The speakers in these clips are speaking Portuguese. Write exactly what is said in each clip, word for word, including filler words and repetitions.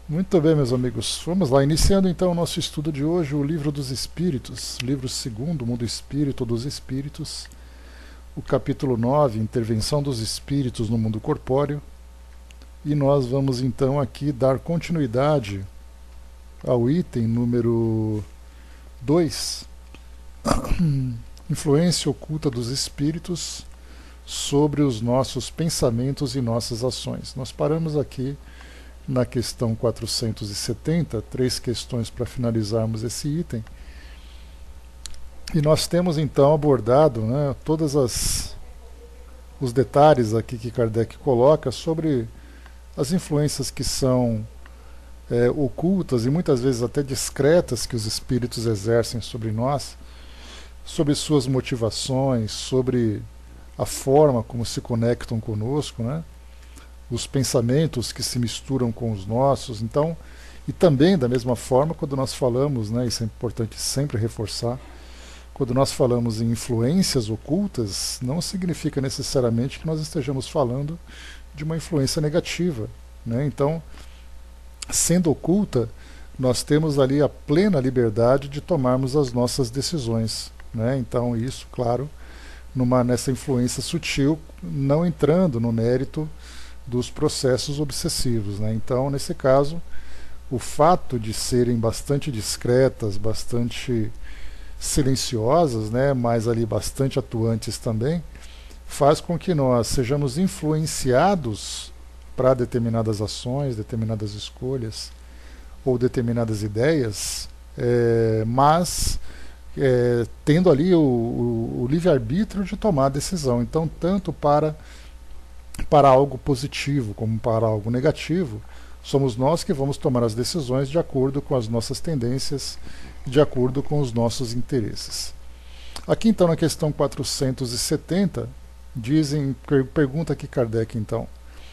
Muito bem, meus amigos. Vamos lá, iniciando então o nosso estudo de hoje, o Livro dos Espíritos, livro segundo, Mundo Espírito dos Espíritos, o capítulo nove, Intervenção dos Espíritos no Mundo Corpóreo, e nós vamos então aqui dar continuidade ao item número dois, Influência Oculta dos Espíritos sobre os nossos pensamentos e nossas ações. Nós paramos aqui na questão quatrocentos e setenta, três questões para finalizarmos esse item. E nós temos então abordado, né, todas as os detalhes aqui que Kardec coloca sobre as influências que são é, ocultas e muitas vezes até discretas que os espíritos exercem sobre nós, sobre suas motivações, sobre a forma como se conectam conosco, né? Os pensamentos que se misturam com os nossos. Então, e também da mesma forma, quando nós falamos, né, isso é importante sempre reforçar, quando nós falamos em influências ocultas, não significa necessariamente que nós estejamos falando de uma influência negativa, né? Então, sendo oculta, nós temos ali a plena liberdade de tomarmos as nossas decisões, né? Então, isso, claro, numa, nessa influência sutil, não entrando no mérito dos processos obsessivos, né? Então, nesse caso, o fato de serem bastante discretas, bastante silenciosas, né, mas ali bastante atuantes também, faz com que nós sejamos influenciados para determinadas ações, determinadas escolhas ou determinadas ideias, é, mas é, tendo ali o, o, o livre-arbítrio de tomar a decisão. Então, tanto para para algo positivo como para algo negativo, somos nós que vamos tomar as decisões de acordo com as nossas tendências, de acordo com os nossos interesses. Aqui então na questão quatrocentos e setenta, dizem, pergunta aqui Kardec então,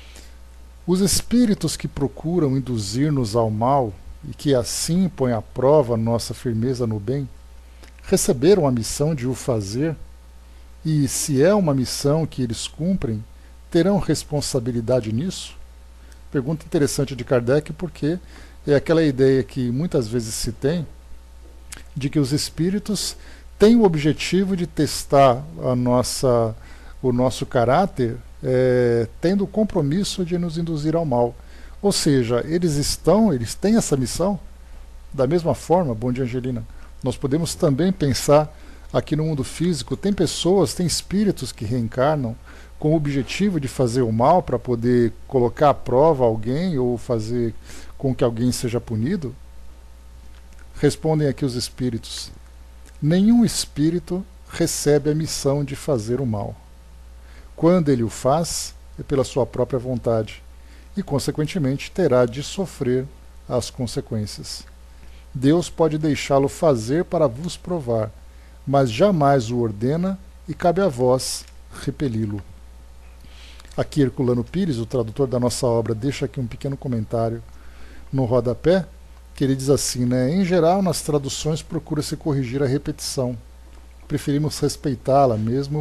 os espíritos que procuram induzir-nos ao mal e que assim põem à prova nossa firmeza no bem, receberam a missão de o fazer e, se é uma missão que eles cumprem, terão responsabilidade nisso? Pergunta interessante de Kardec, porque é aquela ideia que muitas vezes se tem de que os espíritos têm o objetivo de testar a nossa, o nosso caráter, é, tendo o compromisso de nos induzir ao mal. Ou seja, eles estão, eles têm essa missão. Da mesma forma, bom dia Angelina, nós podemos também pensar aqui no mundo físico, tem pessoas, tem espíritos que reencarnam com o objetivo de fazer o mal para poder colocar à prova alguém ou fazer com que alguém seja punido? Respondem aqui os espíritos. Nenhum espírito recebe a missão de fazer o mal. Quando ele o faz, é pela sua própria vontade e, consequentemente, terá de sofrer as consequências. Deus pode deixá-lo fazer para vos provar, mas jamais o ordena e cabe a vós repeli-lo. Aqui Herculano Pires, o tradutor da nossa obra, deixa aqui um pequeno comentário no rodapé, que ele diz assim, né, em geral, nas traduções procura-se corrigir a repetição. Preferimos respeitá-la mesmo,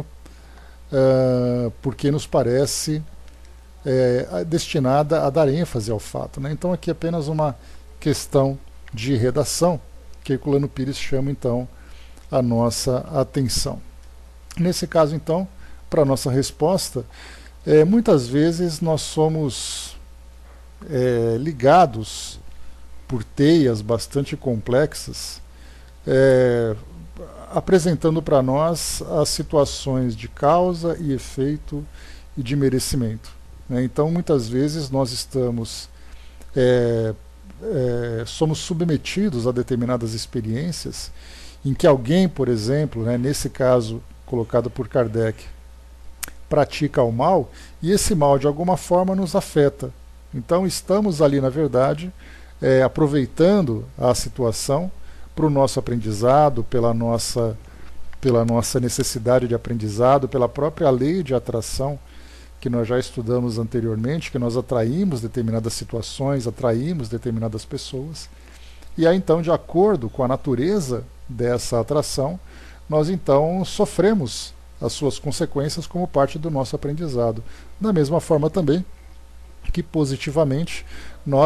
uh, porque nos parece uh, destinada a dar ênfase ao fato, né? Então aqui é apenas uma questão de redação, que Herculano Pires chama então a nossa atenção. Nesse caso, então, para a nossa resposta, É, muitas vezes nós somos é, ligados por teias bastante complexas, é, apresentando para nós as situações de causa e efeito e de merecimento, né? Então, muitas vezes nós estamos é, é, somos submetidos a determinadas experiências em que alguém, por exemplo, né, nesse caso colocado por Kardec, pratica o mal, e esse mal de alguma forma nos afeta. Então estamos ali, na verdade, é, aproveitando a situação para o nosso aprendizado, pela nossa, pela nossa necessidade de aprendizado, pela própria lei de atração que nós já estudamos anteriormente, que nós atraímos determinadas situações, atraímos determinadas pessoas, e aí então, de acordo com a natureza dessa atração, nós então sofremos as suas consequências como parte do nosso aprendizado. Da mesma forma também que positivamente nós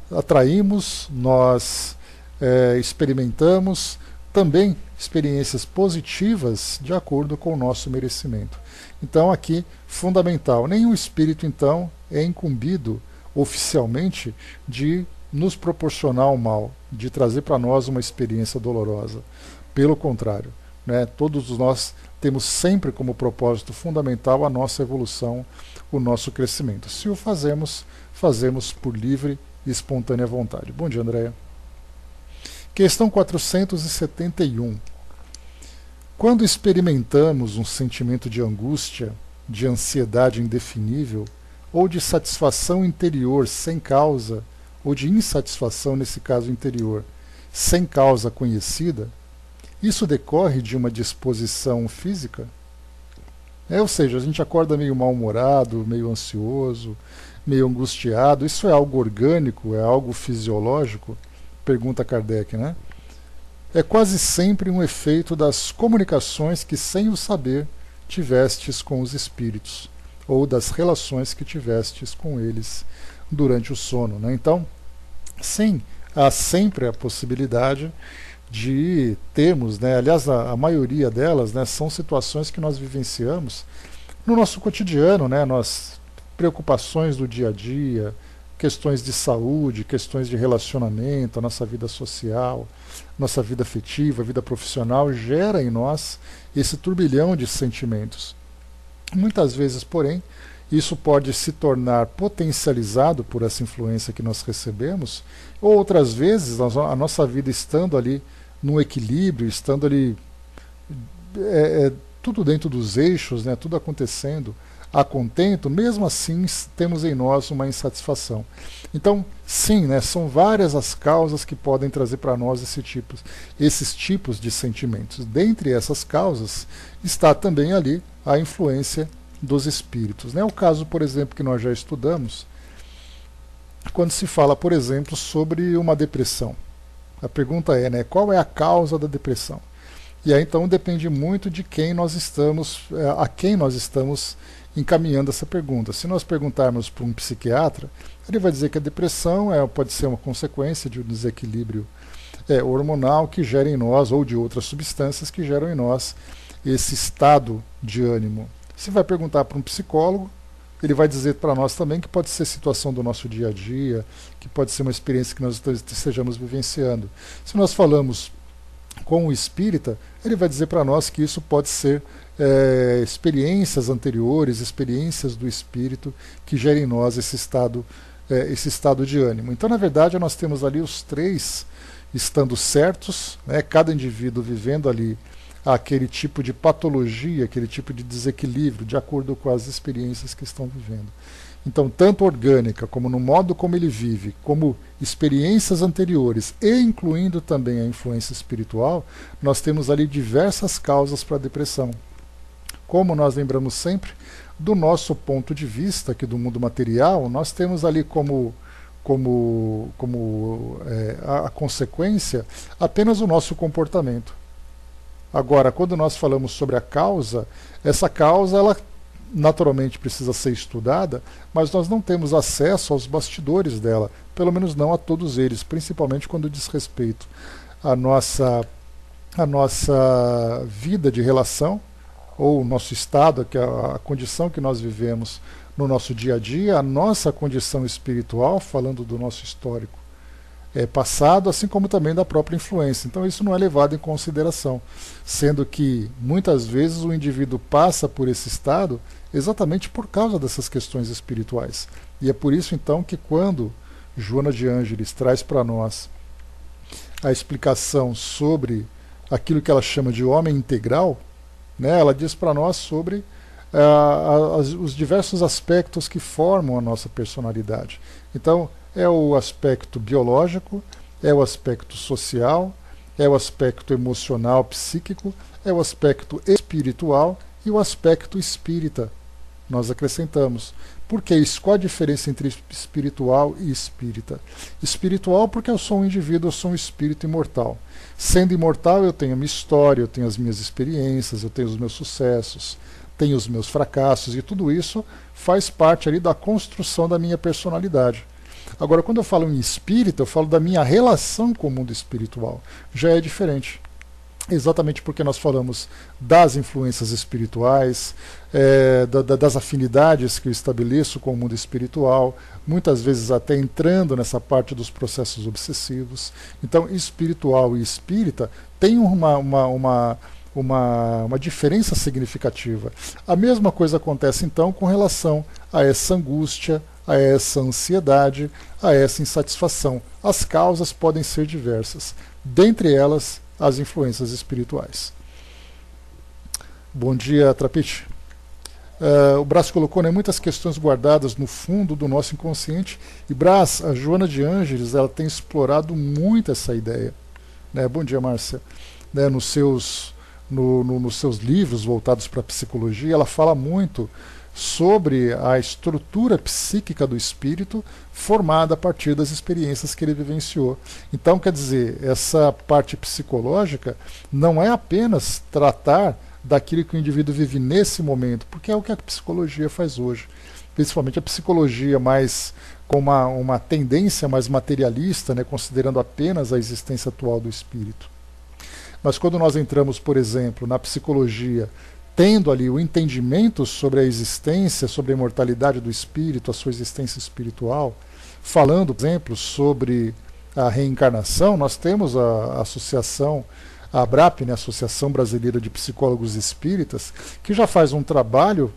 atraímos, nós é, experimentamos também experiências positivas de acordo com o nosso merecimento. Então aqui, fundamental, nenhum espírito então é incumbido oficialmente de nos proporcionar o mal, de trazer para nós uma experiência dolorosa. Pelo contrário, né, todos nós temos sempre como propósito fundamental a nossa evolução, o nosso crescimento. Se o fazemos, fazemos por livre e espontânea vontade. Bom dia, Andréia. Questão quatrocentos e setenta e um. Quando experimentamos um sentimento de angústia, de ansiedade indefinível, ou de satisfação interior sem causa, ou de insatisfação, nesse caso interior, sem causa conhecida, isso decorre de uma disposição física? É, ou seja, a gente acorda meio mal-humorado, meio ansioso, meio angustiado. Isso é algo orgânico? É algo fisiológico? Pergunta Kardec, né? É quase sempre um efeito das comunicações que, sem o saber, tivestes com os espíritos, ou das relações que tivestes com eles durante o sono, né? Então, sim, há sempre a possibilidade de termos, né, aliás, a, a maioria delas, né, são situações que nós vivenciamos no nosso cotidiano, né, nós, preocupações do dia a dia, questões de saúde, questões de relacionamento, a nossa vida social, nossa vida afetiva, vida profissional, gera em nós esse turbilhão de sentimentos. Muitas vezes, porém, isso pode se tornar potencializado por essa influência que nós recebemos, ou outras vezes, a nossa vida estando ali num equilíbrio, estando ali é, é, tudo dentro dos eixos, né, tudo acontecendo a contento, mesmo assim temos em nós uma insatisfação. Então, sim, né, são várias as causas que podem trazer para nós esse tipo, esses tipos de sentimentos. Dentre essas causas está também ali a influência dos espíritos, né? O caso, por exemplo, que nós já estudamos, quando se fala, por exemplo, sobre uma depressão. A pergunta é, né, qual é a causa da depressão? E aí então depende muito de quem nós estamos, a quem nós estamos encaminhando essa pergunta. Se nós perguntarmos para um psiquiatra, ele vai dizer que a depressão é, pode ser uma consequência de um desequilíbrio é, hormonal que gera em nós, ou de outras substâncias que geram em nós esse estado de ânimo. Se vai perguntar para um psicólogo, ele vai dizer para nós também que pode ser situação do nosso dia a dia, que pode ser uma experiência que nós estejamos vivenciando. Se nós falamos com o espírita, ele vai dizer para nós que isso pode ser é, experiências anteriores, experiências do espírito que gerem em nós esse estado, é, esse estado de ânimo. Então, na verdade, nós temos ali os três estando certos, né, cada indivíduo vivendo ali aquele tipo de patologia, aquele tipo de desequilíbrio, de acordo com as experiências que estão vivendo. Então, tanto orgânica, como no modo como ele vive, como experiências anteriores, e incluindo também a influência espiritual, nós temos ali diversas causas para a depressão. Como nós lembramos sempre, do nosso ponto de vista, aqui do mundo material, nós temos ali como, como, como é, a, a consequência apenas o nosso comportamento. Agora, quando nós falamos sobre a causa, essa causa, ela naturalmente precisa ser estudada, mas nós não temos acesso aos bastidores dela, pelo menos não a todos eles, principalmente quando diz respeito à nossa, à nossa vida de relação, ou o nosso estado, que é a condição que nós vivemos no nosso dia a dia, a nossa condição espiritual, falando do nosso histórico é, passado, assim como também da própria influência. Então isso não é levado em consideração, sendo que muitas vezes o indivíduo passa por esse estado exatamente por causa dessas questões espirituais. E é por isso então que quando Joana de Ângeles traz para nós a explicação sobre aquilo que ela chama de homem integral, né, ela diz para nós sobre uh, as, os diversos aspectos que formam a nossa personalidade. Então, é o aspecto biológico, é o aspecto social, é o aspecto emocional, psíquico, é o aspecto espiritual e o aspecto espírita. Nós acrescentamos. Por que isso? Qual a diferença entre espiritual e espírita? Espiritual porque eu sou um indivíduo, eu sou um espírito imortal. Sendo imortal, eu tenho a minha história, eu tenho as minhas experiências, eu tenho os meus sucessos, tenho os meus fracassos, e tudo isso faz parte ali da construção da minha personalidade. Agora, quando eu falo em espírito, eu falo da minha relação com o mundo espiritual. Já é diferente. Exatamente porque nós falamos das influências espirituais, é, da, da, das afinidades que eu estabeleço com o mundo espiritual, muitas vezes até entrando nessa parte dos processos obsessivos. Então, espiritual e espírita tem uma, uma, uma, uma, uma diferença significativa. A mesma coisa acontece, então, com relação a essa angústia, a essa ansiedade, a essa insatisfação. As causas podem ser diversas, dentre elas as influências espirituais. Bom dia, Trapite. Uh, o Brás colocou, né, muitas questões guardadas no fundo do nosso inconsciente. E Brás, a Joana de Ângeles, ela tem explorado muito essa ideia. Né? Bom dia, Márcia. Né, nos, seus, no, no, nos seus livros voltados para a psicologia, ela fala muito sobre a estrutura psíquica do espírito formada a partir das experiências que ele vivenciou. Então, quer dizer, essa parte psicológica não é apenas tratar daquilo que o indivíduo vive nesse momento, porque é o que a psicologia faz hoje. Principalmente a psicologia mais com uma, uma tendência mais materialista, né, considerando apenas a existência atual do espírito. Mas quando nós entramos, por exemplo, na psicologia, tendo ali o entendimento sobre a existência, sobre a imortalidade do espírito, a sua existência espiritual, falando, por exemplo, sobre a reencarnação, nós temos a, a associação, a ABRAP, né, a Associação Brasileira de Psicólogos Espíritas, que já faz um trabalho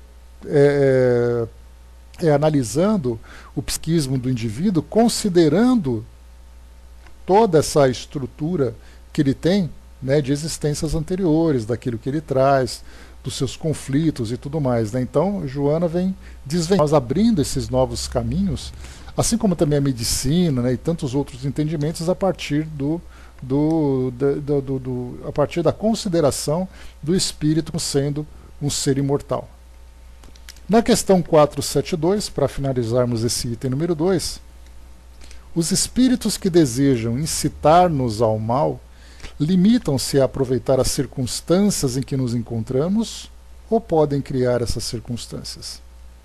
é, é, analisando o psiquismo do indivíduo, considerando toda essa estrutura que ele tem, né, de existências anteriores, daquilo que ele traz, dos seus conflitos e tudo mais. Né? Então, Joana vem desvendando, nós abrindo esses novos caminhos, assim como também a medicina, né, e tantos outros entendimentos a partir do, do, do, do, do, do a partir da consideração do espírito como sendo um ser imortal. Na questão quatrocentos e setenta e dois, para finalizarmos esse item número dois, os espíritos que desejam incitar-nos ao mal limitam-se a aproveitar as circunstâncias em que nos encontramos ou podem criar essas circunstâncias?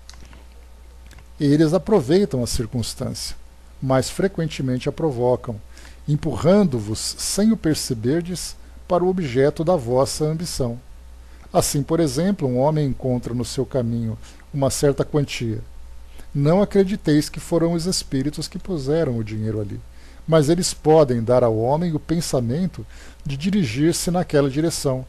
Eles aproveitam a circunstância, mas frequentemente a provocam, empurrando-vos, sem o perceberdes, para o objeto da vossa ambição. Assim, por exemplo, um homem encontra no seu caminho uma certa quantia. Não acrediteis que foram os espíritos que puseram o dinheiro ali, mas eles podem dar ao homem o pensamento de dirigir-se naquela direção,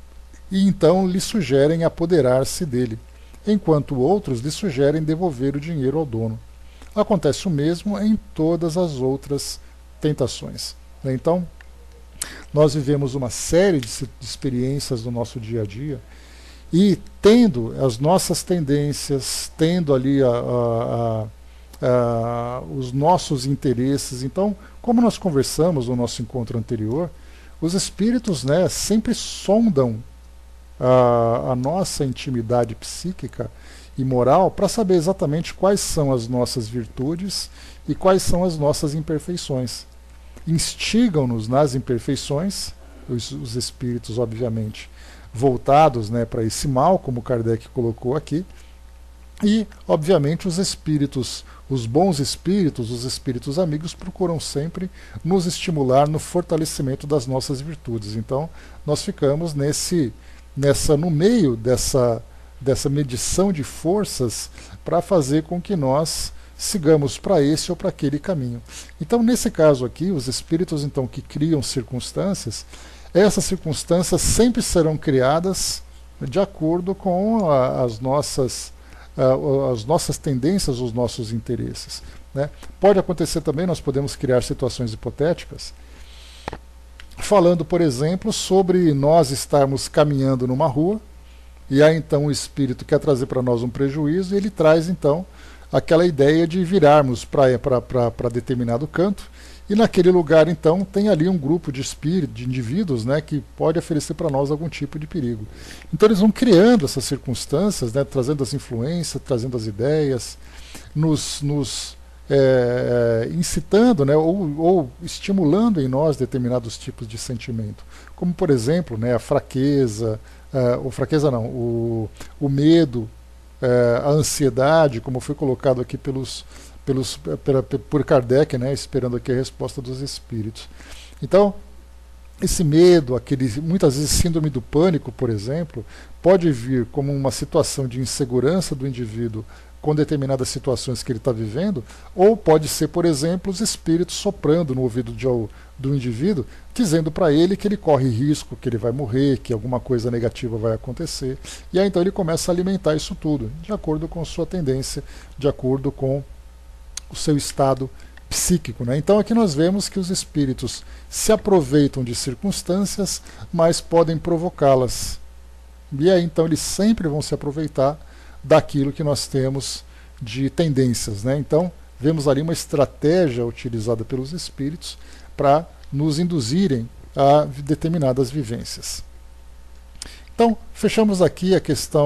e então lhe sugerem apoderar-se dele, enquanto outros lhe sugerem devolver o dinheiro ao dono. Acontece o mesmo em todas as outras tentações. Então, nós vivemos uma série de experiências no nosso dia a dia, e tendo as nossas tendências, tendo ali a, a, a Uh, os nossos interesses. Então, como nós conversamos no nosso encontro anterior, os espíritos, né, sempre sondam uh, a nossa intimidade psíquica e moral para saber exatamente quais são as nossas virtudes e quais são as nossas imperfeições. Instigam-nos nas imperfeições, os, os espíritos, obviamente, voltados, né, para esse mal, como Kardec colocou aqui, e, obviamente, os espíritos, os bons espíritos, os espíritos amigos, procuram sempre nos estimular no fortalecimento das nossas virtudes. Então, nós ficamos nesse, nessa, no meio dessa, dessa medição de forças para fazer com que nós sigamos para esse ou para aquele caminho. Então, nesse caso aqui, os espíritos então que criam circunstâncias, essas circunstâncias sempre serão criadas de acordo com a, as nossas Uh, as nossas tendências, os nossos interesses. Né? Pode acontecer também, nós podemos criar situações hipotéticas, falando, por exemplo, sobre nós estarmos caminhando numa rua, e aí então o espírito quer trazer para nós um prejuízo, e ele traz então aquela ideia de virarmos para determinado canto, e naquele lugar então tem ali um grupo de espíritos, de indivíduos, né, que pode oferecer para nós algum tipo de perigo. Então eles vão criando essas circunstâncias, né, trazendo as influências, trazendo as ideias, nos, nos é, incitando, né, ou, ou estimulando em nós determinados tipos de sentimento, como por exemplo, né, a fraqueza, uh, ou fraqueza não, o, o medo, uh, a ansiedade, como foi colocado aqui pelos pelos, pela, por Kardec, né, esperando aqui a resposta dos espíritos. Então, esse medo, aquele, muitas vezes síndrome do pânico, por exemplo, pode vir como uma situação de insegurança do indivíduo com determinadas situações que ele está vivendo, ou pode ser, por exemplo, os espíritos soprando no ouvido de, do indivíduo, dizendo para ele que ele corre risco, que ele vai morrer, que alguma coisa negativa vai acontecer. E aí então ele começa a alimentar isso tudo, de acordo com sua tendência, de acordo com o seu estado psíquico, né? Então aqui nós vemos que os espíritos se aproveitam de circunstâncias, mas podem provocá-las. E aí então eles sempre vão se aproveitar daquilo que nós temos de tendências, né? Então vemos ali uma estratégia utilizada pelos espíritos para nos induzirem a determinadas vivências. Então fechamos aqui a questão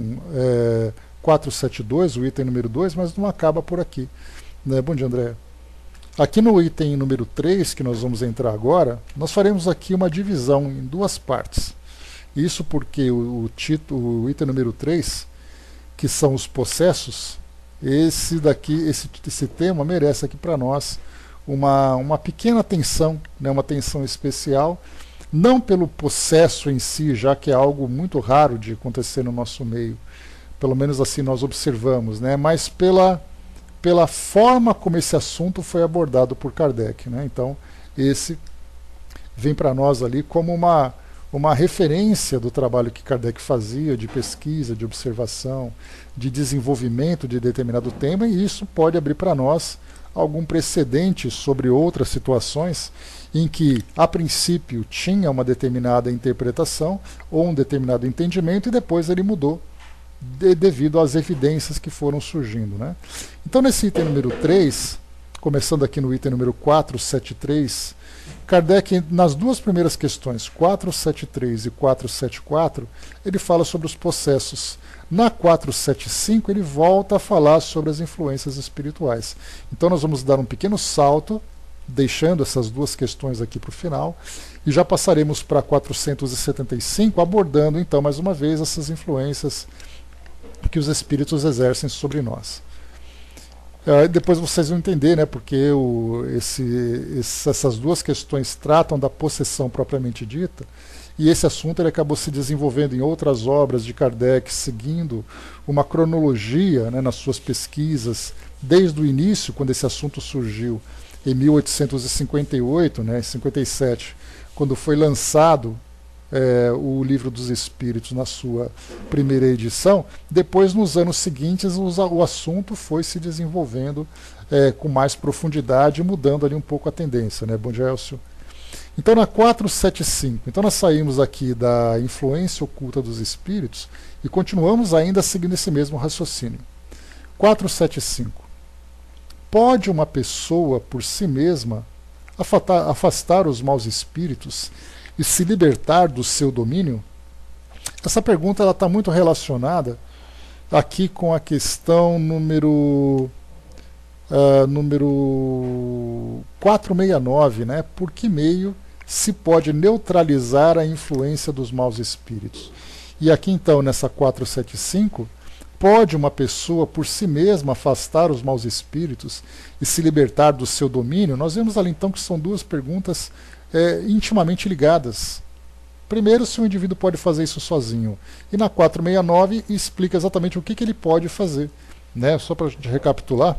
é, quatrocentos e setenta e dois, o item número dois, mas não acaba por aqui, né? Bom dia, André. Aqui no item número três, que nós vamos entrar agora, nós faremos aqui uma divisão em duas partes. Isso porque o, o, título, o item número três, que são os possessos, esse daqui, esse, esse tema merece aqui para nós uma, uma pequena atenção, né, uma atenção especial, não pelo possesso em si, já que é algo muito raro de acontecer no nosso meio, pelo menos assim nós observamos, né, mas pela pela forma como esse assunto foi abordado por Kardec, né? Então, esse vem para nós ali como uma, uma referência do trabalho que Kardec fazia, de pesquisa, de observação, de desenvolvimento de determinado tema, e isso pode abrir para nós algum precedente sobre outras situações em que, a princípio, tinha uma determinada interpretação ou um determinado entendimento e depois ele mudou, De, devido às evidências que foram surgindo, né? Então, nesse item número três, começando aqui no item número quatrocentos e setenta e três, Kardec, nas duas primeiras questões, quatrocentos e setenta e três e quatrocentos e setenta e quatro, ele fala sobre os possessos. Na quatrocentos e setenta e cinco, ele volta a falar sobre as influências espirituais. Então, nós vamos dar um pequeno salto, deixando essas duas questões aqui para o final, e já passaremos para quatrocentos e setenta e cinco, abordando, então, mais uma vez, essas influências que os espíritos exercem sobre nós. Uh, depois vocês vão entender, né, porque o, esse, esse, essas duas questões tratam da possessão propriamente dita, e esse assunto ele acabou se desenvolvendo em outras obras de Kardec, seguindo uma cronologia, né, nas suas pesquisas, desde o início, quando esse assunto surgiu, em mil oitocentos e cinquenta e oito, né, cinquenta e sete, quando foi lançado É, o Livro dos Espíritos na sua primeira edição. Depois, nos anos seguintes, os, o assunto foi se desenvolvendo é, com mais profundidade, mudando ali um pouco a tendência, né? Bom dia, Elcio. Então, na quatrocentos e setenta e cinco, então nós saímos aqui da influência oculta dos espíritos e continuamos ainda seguindo esse mesmo raciocínio. quatrocentos e setenta e cinco. Pode uma pessoa, por si mesma, afastar, afastar os maus espíritos e se libertar do seu domínio? Essa pergunta está muito relacionada aqui com a questão número, uh, número quatrocentos e sessenta e nove, né? Por que meio se pode neutralizar a influência dos maus espíritos? E aqui então, nessa quatrocentos e setenta e cinco, pode uma pessoa por si mesma afastar os maus espíritos e se libertar do seu domínio? Nós vemos ali então que são duas perguntas É, intimamente ligadas. Primeiro, se o indivíduo pode fazer isso sozinho. E na quatrocentos e sessenta e nove explica exatamente o que, que ele pode fazer. Né? Só para a gente recapitular,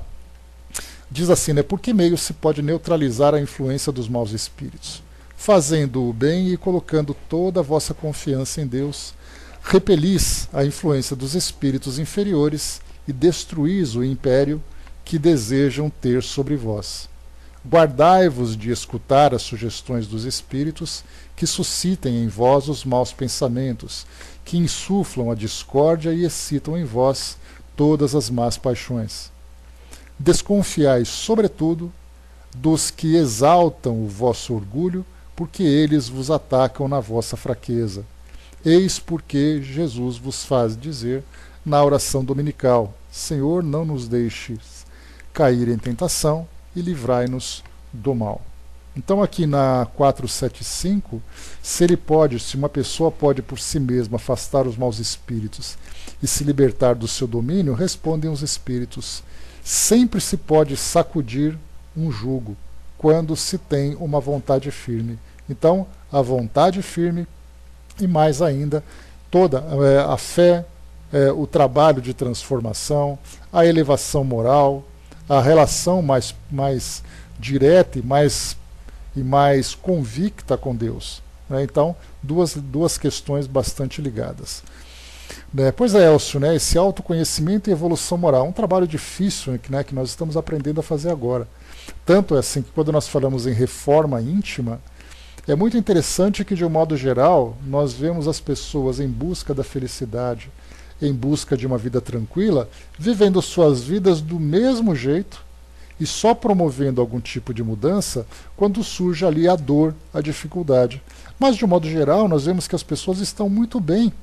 diz assim, né? Por que meio se pode neutralizar a influência dos maus espíritos? Fazendo o bem e colocando toda a vossa confiança em Deus, repelis a influência dos espíritos inferiores e destruís o império que desejam ter sobre vós. Guardai-vos de escutar as sugestões dos espíritos que suscitem em vós os maus pensamentos, que insuflam a discórdia e excitam em vós todas as más paixões. Desconfiai, sobretudo, dos que exaltam o vosso orgulho, porque eles vos atacam na vossa fraqueza. Eis porque Jesus vos faz dizer na oração dominical: Senhor, não nos deixes cair em tentação, e livrai-nos do mal. Então aqui na quatrocentos e setenta e cinco, se ele pode, se uma pessoa pode por si mesma afastar os maus espíritos e se libertar do seu domínio, respondem os espíritos: Sempre se pode sacudir um jugo quando se tem uma vontade firme. Então, a vontade firme e mais ainda, toda é, a fé, é, o trabalho de transformação, a elevação moral, a relação mais, mais direta e mais, e mais convicta com Deus. Né? Então, duas, duas questões bastante ligadas. Né? Pois é, Elcio, né? Esse autoconhecimento e evolução moral, um trabalho difícil, né, que nós estamos aprendendo a fazer agora. Tanto é assim que quando nós falamos em reforma íntima, é muito interessante que, de um modo geral, nós vemos as pessoas em busca da felicidade, em busca de uma vida tranquila, vivendo suas vidas do mesmo jeito e só promovendo algum tipo de mudança quando surge ali a dor, a dificuldade. Mas, de um modo geral, nós vemos que as pessoas estão muito bem,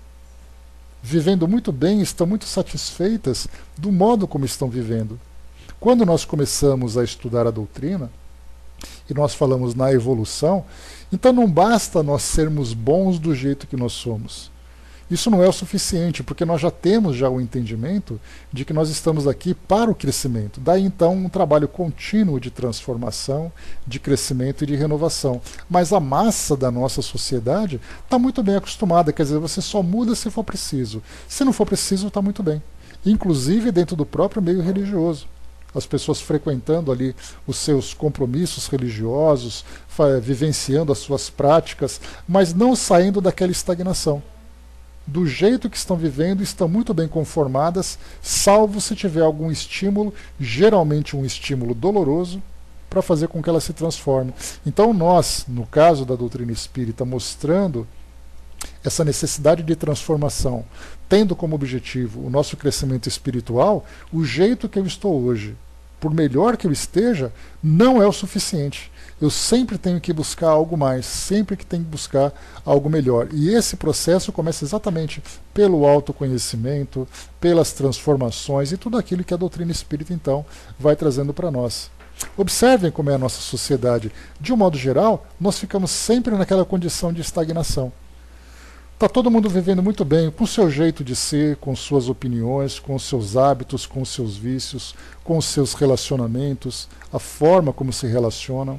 vivendo muito bem, estão muito satisfeitas do modo como estão vivendo. Quando nós começamos a estudar a doutrina, e nós falamos na evolução, então não basta nós sermos bons do jeito que nós somos. Isso não é o suficiente, porque nós já temos já o entendimento de que nós estamos aqui para o crescimento. Daí então um trabalho contínuo de transformação, de crescimento e de renovação. Mas a massa da nossa sociedade está muito bem acostumada, quer dizer, você só muda se for preciso. Se não for preciso, está muito bem. Inclusive dentro do próprio meio religioso. As pessoas frequentando ali os seus compromissos religiosos, vivenciando as suas práticas, mas não saindo daquela estagnação. Do jeito que estão vivendo, estão muito bem conformadas, salvo se tiver algum estímulo, geralmente um estímulo doloroso, para fazer com que ela se transforme. Então nós, no caso da doutrina espírita, mostrando essa necessidade de transformação, tendo como objetivo o nosso crescimento espiritual, o jeito que eu estou hoje, por melhor que eu esteja, não é o suficiente. Eu sempre tenho que buscar algo mais, sempre que tenho que buscar algo melhor. E esse processo começa exatamente pelo autoconhecimento, pelas transformações e tudo aquilo que a doutrina espírita, então, vai trazendo para nós. Observem como é a nossa sociedade. De um modo geral, nós ficamos sempre naquela condição de estagnação. Está todo mundo vivendo muito bem, com o seu jeito de ser, com suas opiniões, com os seus hábitos, com os seus vícios, com os seus relacionamentos, a forma como se relacionam.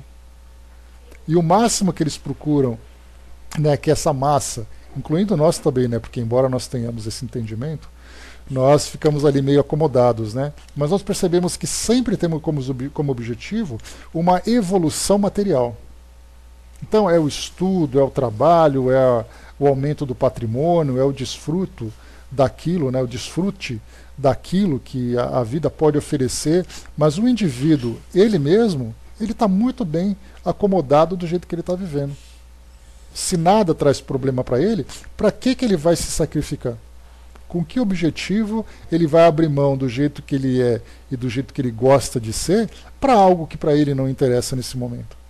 E o máximo que eles procuram, né, que essa massa, incluindo nós também, né, porque embora nós tenhamos esse entendimento, nós ficamos ali meio acomodados, né? Mas nós percebemos que sempre temos como, como objetivo uma evolução material. Então é o estudo, é o trabalho, é a, o aumento do patrimônio, é o desfruto daquilo, né, o desfrute daquilo que a, a vida pode oferecer, mas o indivíduo, ele mesmo, ele está muito bem acomodado do jeito que ele está vivendo. Se nada traz problema para ele, para que, que ele vai se sacrificar? Com que objetivo ele vai abrir mão do jeito que ele é e do jeito que ele gosta de ser para algo que para ele não interessa nesse momento?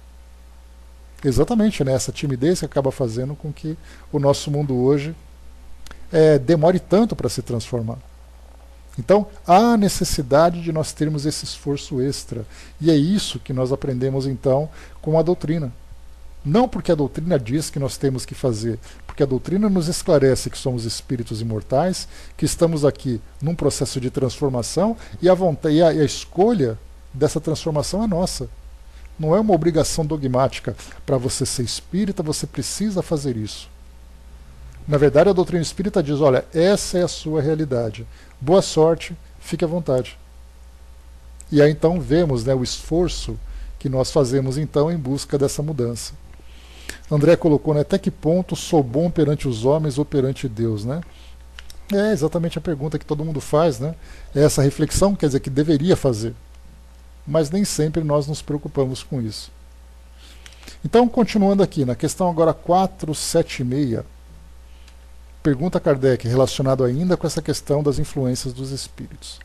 Exatamente, né? Essa timidez que acaba fazendo com que o nosso mundo hoje é, demore tanto para se transformar. Então, há necessidade de nós termos esse esforço extra. E é isso que nós aprendemos, então, com a doutrina. Não porque a doutrina diz que nós temos que fazer, porque a doutrina nos esclarece que somos espíritos imortais, que estamos aqui num processo de transformação e a, vontade, e a, e a escolha dessa transformação é nossa. Não é uma obrigação dogmática. Para você ser espírita, você precisa fazer isso. Na verdade, a doutrina espírita diz, olha, essa é a sua realidade. Boa sorte, fique à vontade. E aí então vemos, né, o esforço que nós fazemos então em busca dessa mudança. André colocou, né, até que ponto sou bom perante os homens ou perante Deus, né? É exatamente a pergunta que todo mundo faz, né? É essa reflexão, quer dizer, que deveria fazer. Mas nem sempre nós nos preocupamos com isso. Então, continuando aqui, na questão agora quatrocentos e setenta e seis, pergunta Kardec, relacionado ainda com essa questão das influências dos espíritos.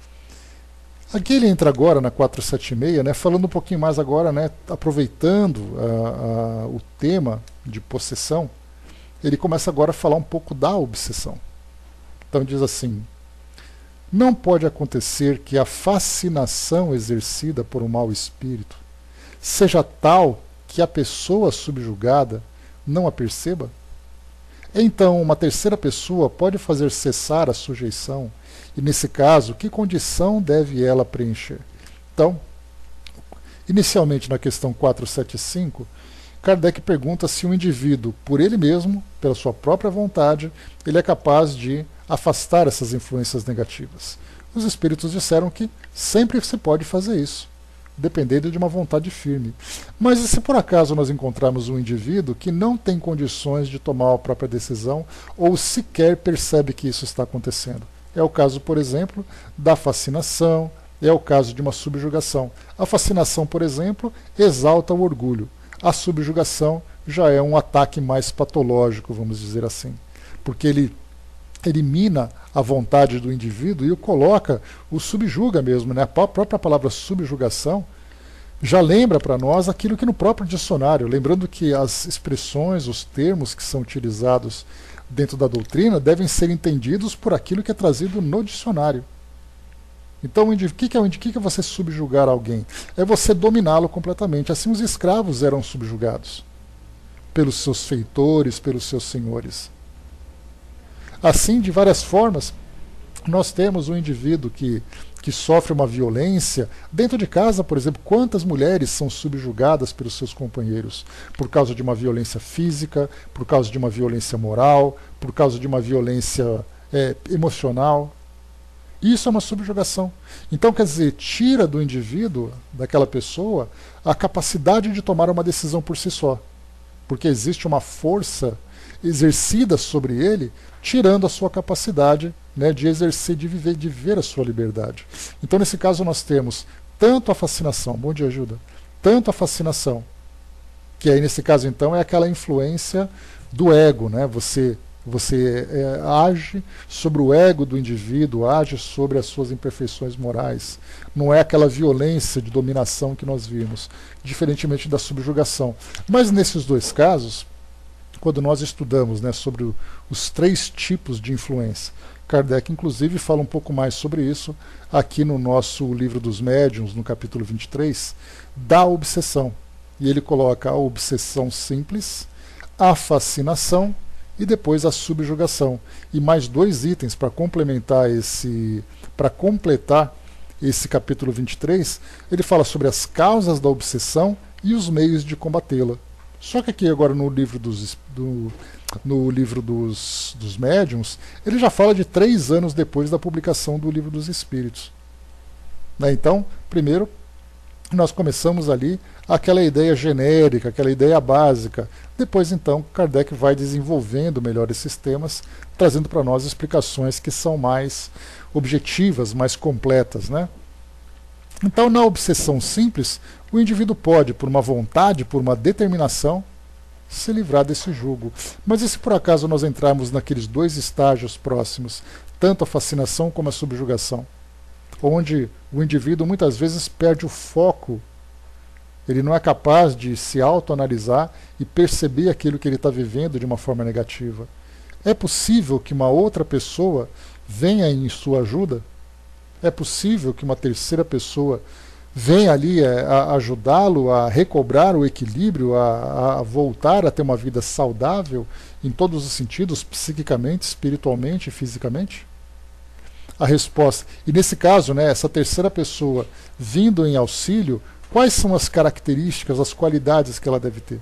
Aqui ele entra agora na quatrocentos e setenta e seis, né, falando um pouquinho mais agora, né, aproveitando a, a, o tema de possessão, ele começa agora a falar um pouco da obsessão. Então diz assim: não pode acontecer que a fascinação exercida por um mau espírito seja tal que a pessoa subjugada não a perceba? Então, uma terceira pessoa pode fazer cessar a sujeição, e nesse caso, que condição deve ela preencher? Então, inicialmente na questão quatrocentos e setenta e cinco, Kardec pergunta se o indivíduo, por ele mesmo, pela sua própria vontade, ele é capaz de afastar essas influências negativas. Os espíritos disseram que sempre se pode fazer isso, dependendo de uma vontade firme. Mas e se por acaso nós encontrarmos um indivíduo que não tem condições de tomar a própria decisão ou sequer percebe que isso está acontecendo? É o caso, por exemplo, da fascinação, é o caso de uma subjugação. A fascinação, por exemplo, exalta o orgulho. A subjugação já é um ataque mais patológico, vamos dizer assim, porque ele elimina a vontade do indivíduo e o coloca, o subjuga mesmo, né? A própria palavra subjugação já lembra para nós aquilo que no próprio dicionário, lembrando que as expressões, os termos que são utilizados dentro da doutrina devem ser entendidos por aquilo que é trazido no dicionário. Então, o que, que, é, que, que é você subjugar alguém? É você dominá-lo completamente. Assim os escravos eram subjugados pelos seus feitores, pelos seus senhores. Assim, de várias formas, nós temos um indivíduo que, que sofre uma violência. Dentro de casa, por exemplo, quantas mulheres são subjugadas pelos seus companheiros por causa de uma violência física, por causa de uma violência moral, por causa de uma violência é, emocional? Isso é uma subjugação. Então, quer dizer, tira do indivíduo, daquela pessoa, a capacidade de tomar uma decisão por si só. Porque existe uma força exercida sobre ele, tirando a sua capacidade, né, de exercer, de viver, de viver a sua liberdade. Então, nesse caso, nós temos tanto a fascinação, bom dia, ajuda, tanto a fascinação, que aí, nesse caso, então, é aquela influência do ego, né? Você Você é, age sobre o ego do indivíduo, age sobre as suas imperfeições morais. Não é aquela violência de dominação que nós vimos, diferentemente da subjugação. Mas nesses dois casos, quando nós estudamos, né, sobre o, os três tipos de influência, Kardec inclusive fala um pouco mais sobre isso aqui no nosso Livro dos Médiuns, no capítulo vinte e três, da obsessão. E ele coloca a obsessão simples, a fascinação e depois a subjugação. E mais dois itens para complementar esse, para completar esse capítulo vinte e três, ele fala sobre as causas da obsessão e os meios de combatê-la. Só que aqui agora no livro dos, do, no livro dos, dos médiuns, ele já fala de três anos depois da publicação do Livro dos Espíritos. Né? Então, primeiro, nós começamos ali aquela ideia genérica, aquela ideia básica. Depois, então, Kardec vai desenvolvendo melhor esses temas, trazendo para nós explicações que são mais objetivas, mais completas, né? Então, na obsessão simples, o indivíduo pode, por uma vontade, por uma determinação, se livrar desse jugo. Mas e se por acaso nós entrarmos naqueles dois estágios próximos, tanto a fascinação como a subjugação, onde o indivíduo muitas vezes perde o foco, ele não é capaz de se autoanalisar e perceber aquilo que ele está vivendo de uma forma negativa? É possível que uma outra pessoa venha em sua ajuda? É possível que uma terceira pessoa venha ali a ajudá-lo a recobrar o equilíbrio, a, a voltar a ter uma vida saudável em todos os sentidos, psiquicamente, espiritualmente e fisicamente? A resposta, e nesse caso, né, essa terceira pessoa vindo em auxílio, quais são as características, as qualidades que ela deve ter?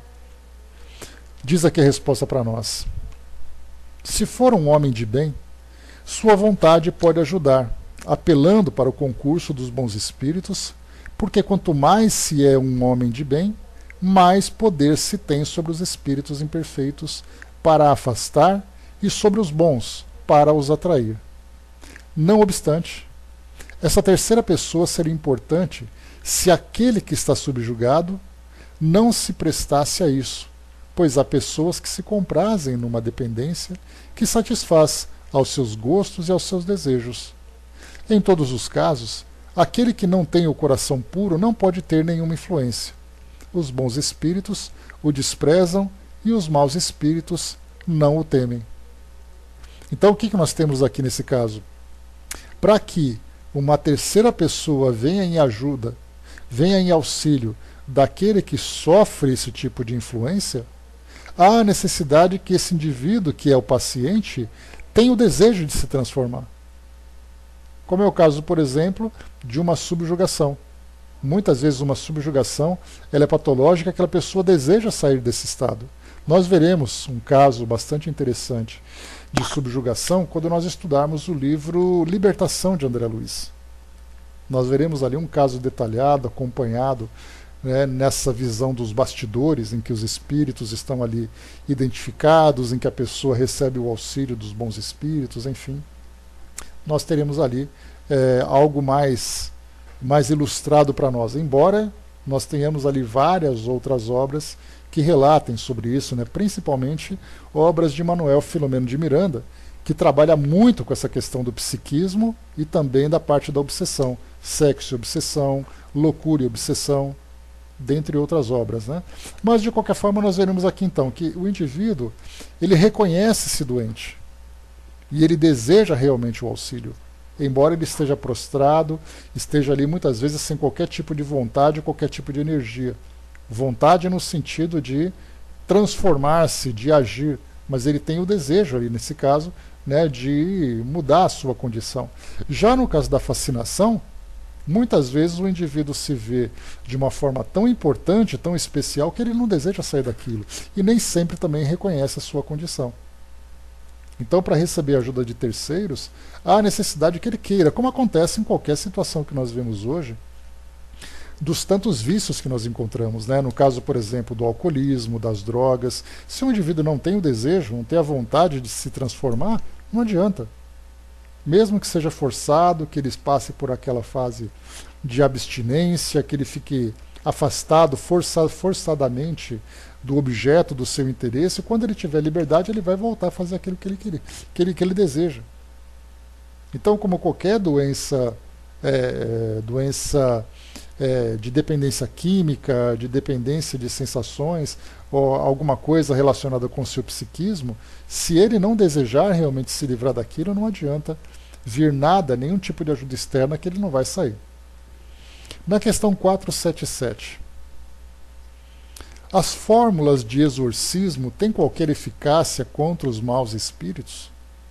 Diz aqui a resposta para nós. Se for um homem de bem, sua vontade pode ajudar, apelando para o concurso dos bons espíritos, porque quanto mais se é um homem de bem, mais poder se tem sobre os espíritos imperfeitos para afastar e sobre os bons para os atrair. Não obstante, essa terceira pessoa seria importante se aquele que está subjugado não se prestasse a isso, pois há pessoas que se comprazem numa dependência que satisfaz aos seus gostos e aos seus desejos. Em todos os casos, aquele que não tem o coração puro não pode ter nenhuma influência. Os bons espíritos o desprezam e os maus espíritos não o temem. Então o que nós temos aqui nesse caso? Para que uma terceira pessoa venha em ajuda, venha em auxílio daquele que sofre esse tipo de influência, há a necessidade que esse indivíduo, que é o paciente, tenha o desejo de se transformar. Como é o caso, por exemplo, de uma subjugação. Muitas vezes uma subjugação ela é patológica, aquela pessoa deseja sair desse estado. Nós veremos um caso bastante interessante de subjugação quando nós estudarmos o livro Libertação, de André Luiz. Nós veremos ali um caso detalhado, acompanhado, né, nessa visão dos bastidores, em que os espíritos estão ali identificados, em que a pessoa recebe o auxílio dos bons espíritos, enfim. Nós teremos ali é, algo mais, mais ilustrado para nós, embora nós tenhamos ali várias outras obras que relatem sobre isso, né, principalmente obras de Manuel Filomeno de Miranda, que trabalha muito com essa questão do psiquismo e também da parte da obsessão, sexo e obsessão, loucura e obsessão, dentre outras obras, né? Mas de qualquer forma nós veremos aqui então que o indivíduo ele reconhece-se doente e ele deseja realmente o auxílio, embora ele esteja prostrado, esteja ali muitas vezes sem qualquer tipo de vontade, qualquer tipo de energia. Vontade no sentido de transformar-se, de agir, mas ele tem o desejo ali nesse caso, né, de mudar a sua condição. Já no caso da fascinação, muitas vezes o indivíduo se vê de uma forma tão importante, tão especial, que ele não deseja sair daquilo. E nem sempre também reconhece a sua condição. Então, para receber a ajuda de terceiros, há a necessidade que ele queira, como acontece em qualquer situação que nós vemos hoje, dos tantos vícios que nós encontramos, né? No caso, por exemplo, do alcoolismo, das drogas. Se o indivíduo não tem o desejo, não tem a vontade de se transformar, não adianta. Mesmo que seja forçado, que ele passe por aquela fase de abstinência, que ele fique afastado força, forçadamente do objeto do seu interesse, quando ele tiver liberdade, ele vai voltar a fazer aquilo que ele, queria, que ele, que ele deseja. Então, como qualquer doença, é, doença é, de dependência química, de dependência de sensações, ou alguma coisa relacionada com o seu psiquismo, se ele não desejar realmente se livrar daquilo, não adianta vir nada, nenhum tipo de ajuda externa, que ele não vai sair. Na questão quatrocentos e setenta e sete, as fórmulas de exorcismo têm qualquer eficácia contra os maus espíritos?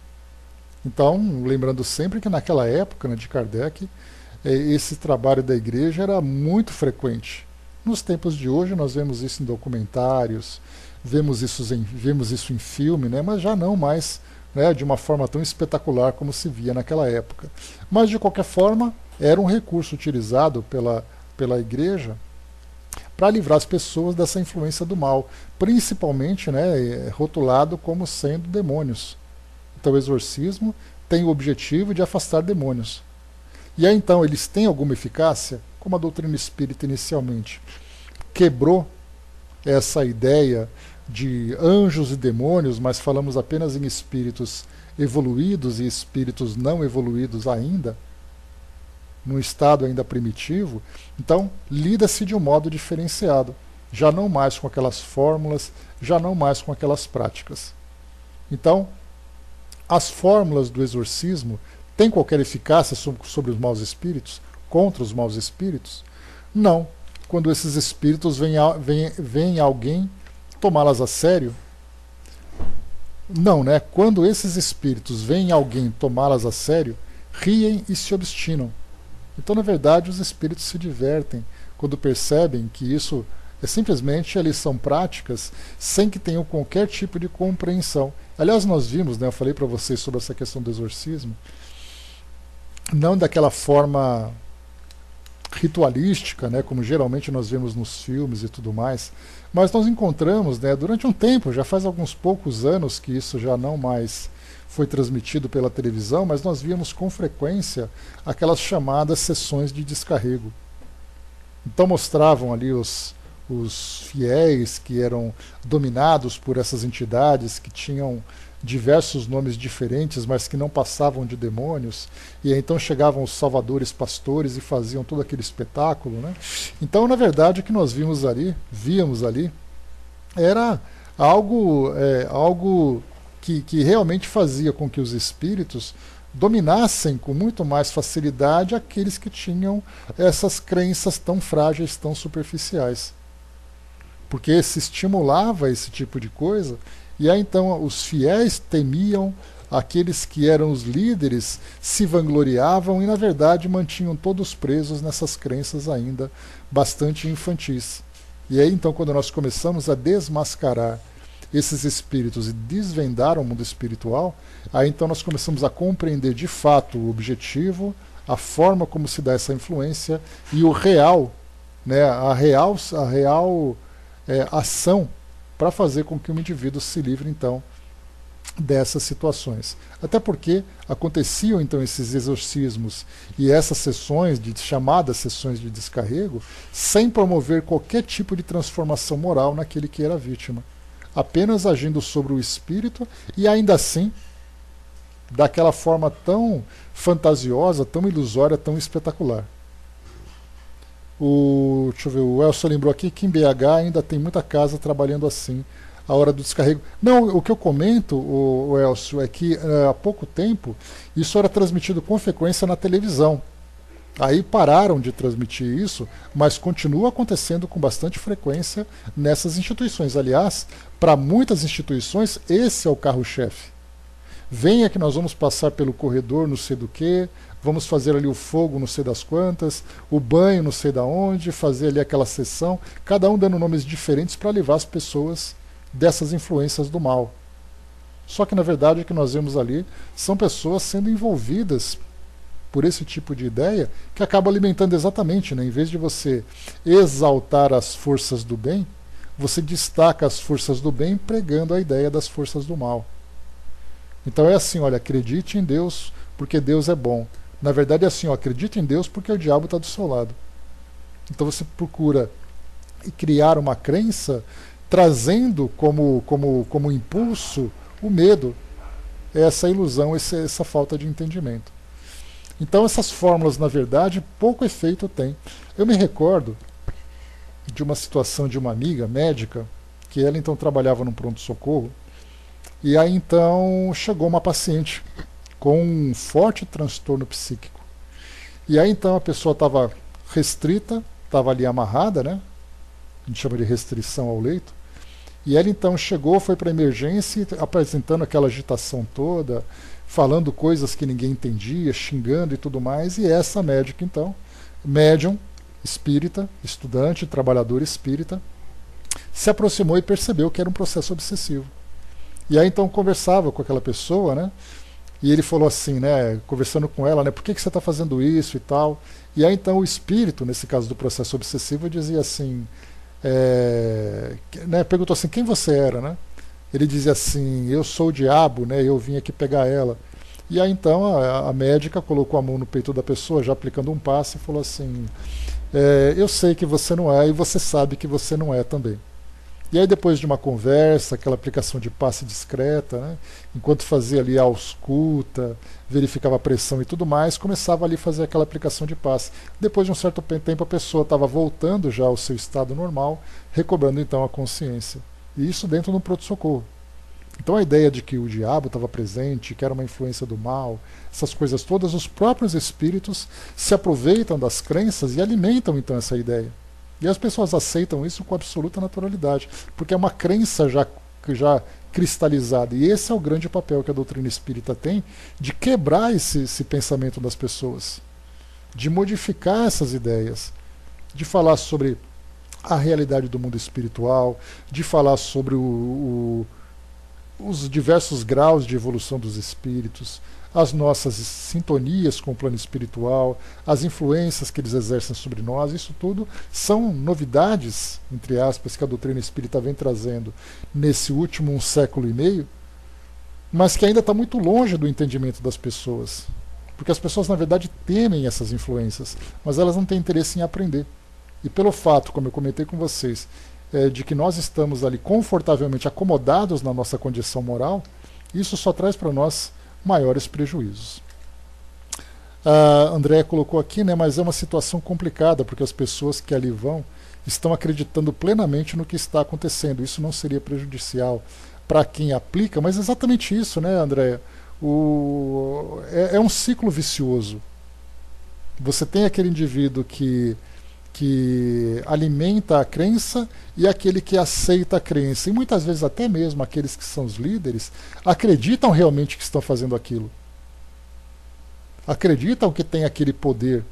Então, lembrando sempre que naquela época, né, de Kardec, esse trabalho da igreja era muito frequente. Nos tempos de hoje nós vemos isso em documentários, vemos isso em, vemos isso em filme, né, mas já não mais, né, de uma forma tão espetacular como se via naquela época. Mas, de qualquer forma, era um recurso utilizado pela, pela igreja para livrar as pessoas dessa influência do mal, principalmente, né, rotulado como sendo demônios. Então o exorcismo tem o objetivo de afastar demônios. E aí então eles têm alguma eficácia? Como a doutrina espírita inicialmente quebrou essa ideia de anjos e demônios, mas falamos apenas em espíritos evoluídos e espíritos não evoluídos ainda, num estado ainda primitivo, então lida-se de um modo diferenciado, já não mais com aquelas fórmulas, já não mais com aquelas práticas. Então, as fórmulas do exorcismo têm qualquer eficácia sobre os maus espíritos? Contra os maus espíritos? Não. Quando esses espíritos vêm, vêm, vêm alguém tomá-las a sério? Não, né? Quando esses espíritos veem alguém tomá-las a sério, riem e se obstinam. Então, na verdade, os espíritos se divertem quando percebem que isso é simplesmente eles são práticas sem que tenham qualquer tipo de compreensão. Aliás, nós vimos, né, eu falei para vocês sobre essa questão do exorcismo, não daquela forma ritualística, né, como geralmente nós vemos nos filmes e tudo mais, mas nós encontramos, né, durante um tempo, já faz alguns poucos anos que isso já não mais foi transmitido pela televisão, mas nós víamos com frequência aquelas chamadas sessões de descarrego. Então mostravam ali os, os fiéis que eram dominados por essas entidades, que tinham diversos nomes diferentes, mas que não passavam de demônios, e aí então chegavam os salvadores pastores e faziam todo aquele espetáculo, né? Então, na verdade, o que nós vimos ali, víamos ali, era algo, é, algo que, que realmente fazia com que os espíritos dominassem com muito mais facilidade aqueles que tinham essas crenças tão frágeis, tão superficiais. porque se estimulava esse tipo de coisa, e aí então os fiéis temiam, aqueles que eram os líderes se vangloriavam e na verdade mantinham todos presos nessas crenças ainda bastante infantis. E aí então quando nós começamos a desmascarar esses espíritos e desvendar o mundo espiritual, aí então nós começamos a compreender de fato o objetivo, a forma como se dá essa influência e o real, né, a real, a real é, ação para fazer com que o indivíduo se livre então dessas situações. Até porque aconteciam então esses exorcismos e essas sessões, de chamadas sessões de descarrego, sem promover qualquer tipo de transformação moral naquele que era vítima, apenas agindo sobre o espírito e ainda assim daquela forma tão fantasiosa, tão ilusória, tão espetacular. O, deixa eu ver, o Elson lembrou aqui que em B H ainda tem muita casa trabalhando assim, a hora do descarrego. Não, o que eu comento, o, o Elcio, é que uh, há pouco tempo isso era transmitido com frequência na televisão. Aí pararam de transmitir isso, mas continua acontecendo com bastante frequência nessas instituições. Aliás, para muitas instituições, esse é o carro-chefe. Venha que nós vamos passar pelo corredor não sei do que, vamos fazer ali o fogo não sei das quantas, o banho não sei da onde, fazer ali aquela sessão, cada um dando nomes diferentes para levar as pessoas dessas influências do mal. Só que na verdade o que nós vemos ali são pessoas sendo envolvidas por esse tipo de ideia que acaba alimentando exatamente, né? Em vez de você exaltar as forças do bem, você destaca as forças do bem pregando a ideia das forças do mal. Então é assim, olha, acredite em Deus porque Deus é bom. Na verdade é assim, ó, acredite em Deus porque o diabo está do seu lado. Então você procura criar uma crença trazendo como, como, como impulso o medo, essa ilusão, essa, essa falta de entendimento. Então essas fórmulas, na verdade, pouco efeito têm. Eu me recordo de uma situação de uma amiga médica, que ela então trabalhava num pronto-socorro, e aí então chegou uma paciente com um forte transtorno psíquico. E aí então a pessoa estava restrita, estava ali amarrada, né? A gente chama de restrição ao leito. E ela então chegou, foi para a emergência, apresentando aquela agitação toda, falando coisas que ninguém entendia, xingando e tudo mais. E essa médica então, médium, espírita, estudante, trabalhador espírita, se aproximou e percebeu que era um processo obsessivo. E aí então conversava com aquela pessoa, né? E ele falou assim, né, conversando com ela, né, por que, que você está fazendo isso e tal. E aí então o espírito, nesse caso do processo obsessivo, dizia assim, é, né, perguntou assim, quem você era, né? Ele dizia assim, eu sou o diabo, né, eu vim aqui pegar ela. E aí então a, a médica colocou a mão no peito da pessoa, já aplicando um passe, e falou assim, é, eu sei que você não é e você sabe que você não é também. E aí depois de uma conversa, aquela aplicação de passe discreta, né, enquanto fazia ali a ausculta, verificava a pressão e tudo mais, começava ali a fazer aquela aplicação de passe. Depois de um certo tempo a pessoa estava voltando já ao seu estado normal, recobrando então a consciência. E isso dentro do pronto-socorro. Então a ideia de que o diabo estava presente, que era uma influência do mal, essas coisas todas, os próprios espíritos se aproveitam das crenças e alimentam então essa ideia. E as pessoas aceitam isso com absoluta naturalidade, porque é uma crença já, já cristalizada. E esse é o grande papel que a doutrina espírita tem, de quebrar esse, esse pensamento das pessoas, de modificar essas ideias, de falar sobre a realidade do mundo espiritual, de falar sobre o, o, os diversos graus de evolução dos espíritos, as nossas sintonias com o plano espiritual, as influências que eles exercem sobre nós, isso tudo são novidades, entre aspas, que a doutrina espírita vem trazendo nesse último um século e meio, mas que ainda está muito longe do entendimento das pessoas. Porque as pessoas, na verdade, temem essas influências, mas elas não têm interesse em aprender. E pelo fato, como eu comentei com vocês, é, de que nós estamos ali confortavelmente acomodados na nossa condição moral, isso só traz para nós maiores prejuízos. A André colocou aqui, né, mas é uma situação complicada, porque as pessoas que ali vão estão acreditando plenamente no que está acontecendo. Isso não seria prejudicial para quem aplica, mas é exatamente isso, né, André? O, é, é um ciclo vicioso. Você tem aquele indivíduo que que alimenta a crença e aquele que aceita a crença. E muitas vezes até mesmo aqueles que são os líderes acreditam realmente que estão fazendo aquilo. Acreditam que tem aquele poder.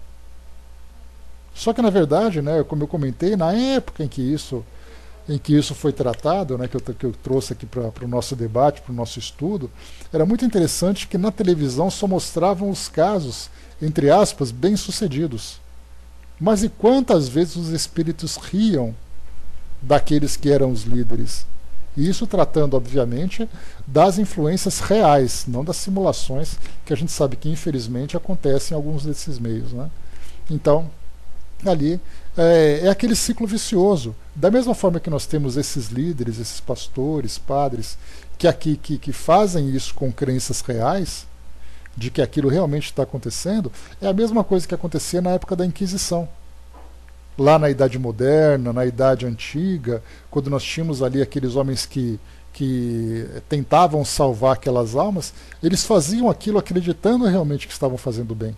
Só que na verdade, né, como eu comentei, na época em que isso, em que isso foi tratado, né, que, eu, que eu trouxe aqui para o nosso debate, para o nosso estudo, era muito interessante que na televisão só mostravam os casos, entre aspas, bem-sucedidos. Mas e quantas vezes os espíritos riam daqueles que eram os líderes? E isso tratando, obviamente, das influências reais, não das simulações, que a gente sabe que, infelizmente, acontecem em alguns desses meios, né? Então, ali é, é aquele ciclo vicioso. Da mesma forma que nós temos esses líderes, esses pastores, padres, que aqui que, que fazem isso com crenças reais, de que aquilo realmente está acontecendo, é a mesma coisa que acontecia na época da Inquisição. Lá na Idade Moderna, na Idade Antiga, quando nós tínhamos ali aqueles homens que, que tentavam salvar aquelas almas, eles faziam aquilo acreditando realmente que estavam fazendo bem.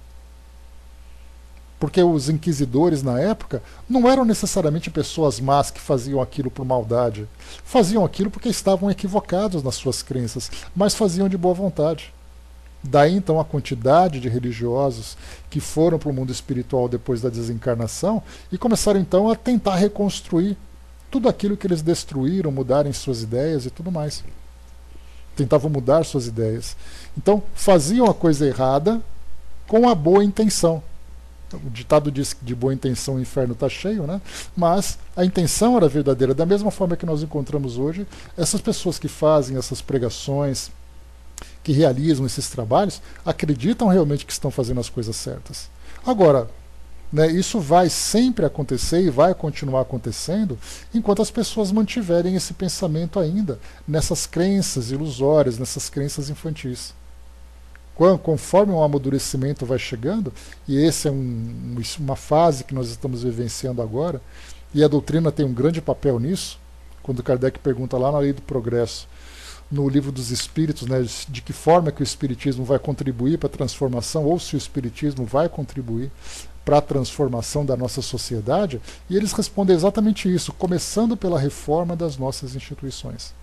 Porque os inquisidores na época não eram necessariamente pessoas más que faziam aquilo por maldade. Faziam aquilo porque estavam equivocados nas suas crenças, mas faziam de boa vontade. Daí então a quantidade de religiosos que foram para o mundo espiritual depois da desencarnação e começaram então a tentar reconstruir tudo aquilo que eles destruíram, mudarem suas ideias e tudo mais. Tentavam mudar suas ideias. Então faziam a coisa errada com a boa intenção. O ditado diz que de boa intenção o inferno está cheio, né? Mas a intenção era verdadeira. Da mesma forma que nós encontramos hoje essas pessoas que fazem essas pregações, que realizam esses trabalhos, acreditam realmente que estão fazendo as coisas certas. Agora, né, isso vai sempre acontecer e vai continuar acontecendo enquanto as pessoas mantiverem esse pensamento ainda nessas crenças ilusórias, nessas crenças infantis. Conforme o amadurecimento vai chegando, e essa é um, uma fase que nós estamos vivenciando agora, e a doutrina tem um grande papel nisso, quando Kardec pergunta lá na Lei do Progresso, no Livro dos Espíritos, né, de que forma que o Espiritismo vai contribuir para a transformação, ou se o Espiritismo vai contribuir para a transformação da nossa sociedade, e eles respondem exatamente isso, começando pela reforma das nossas instituições.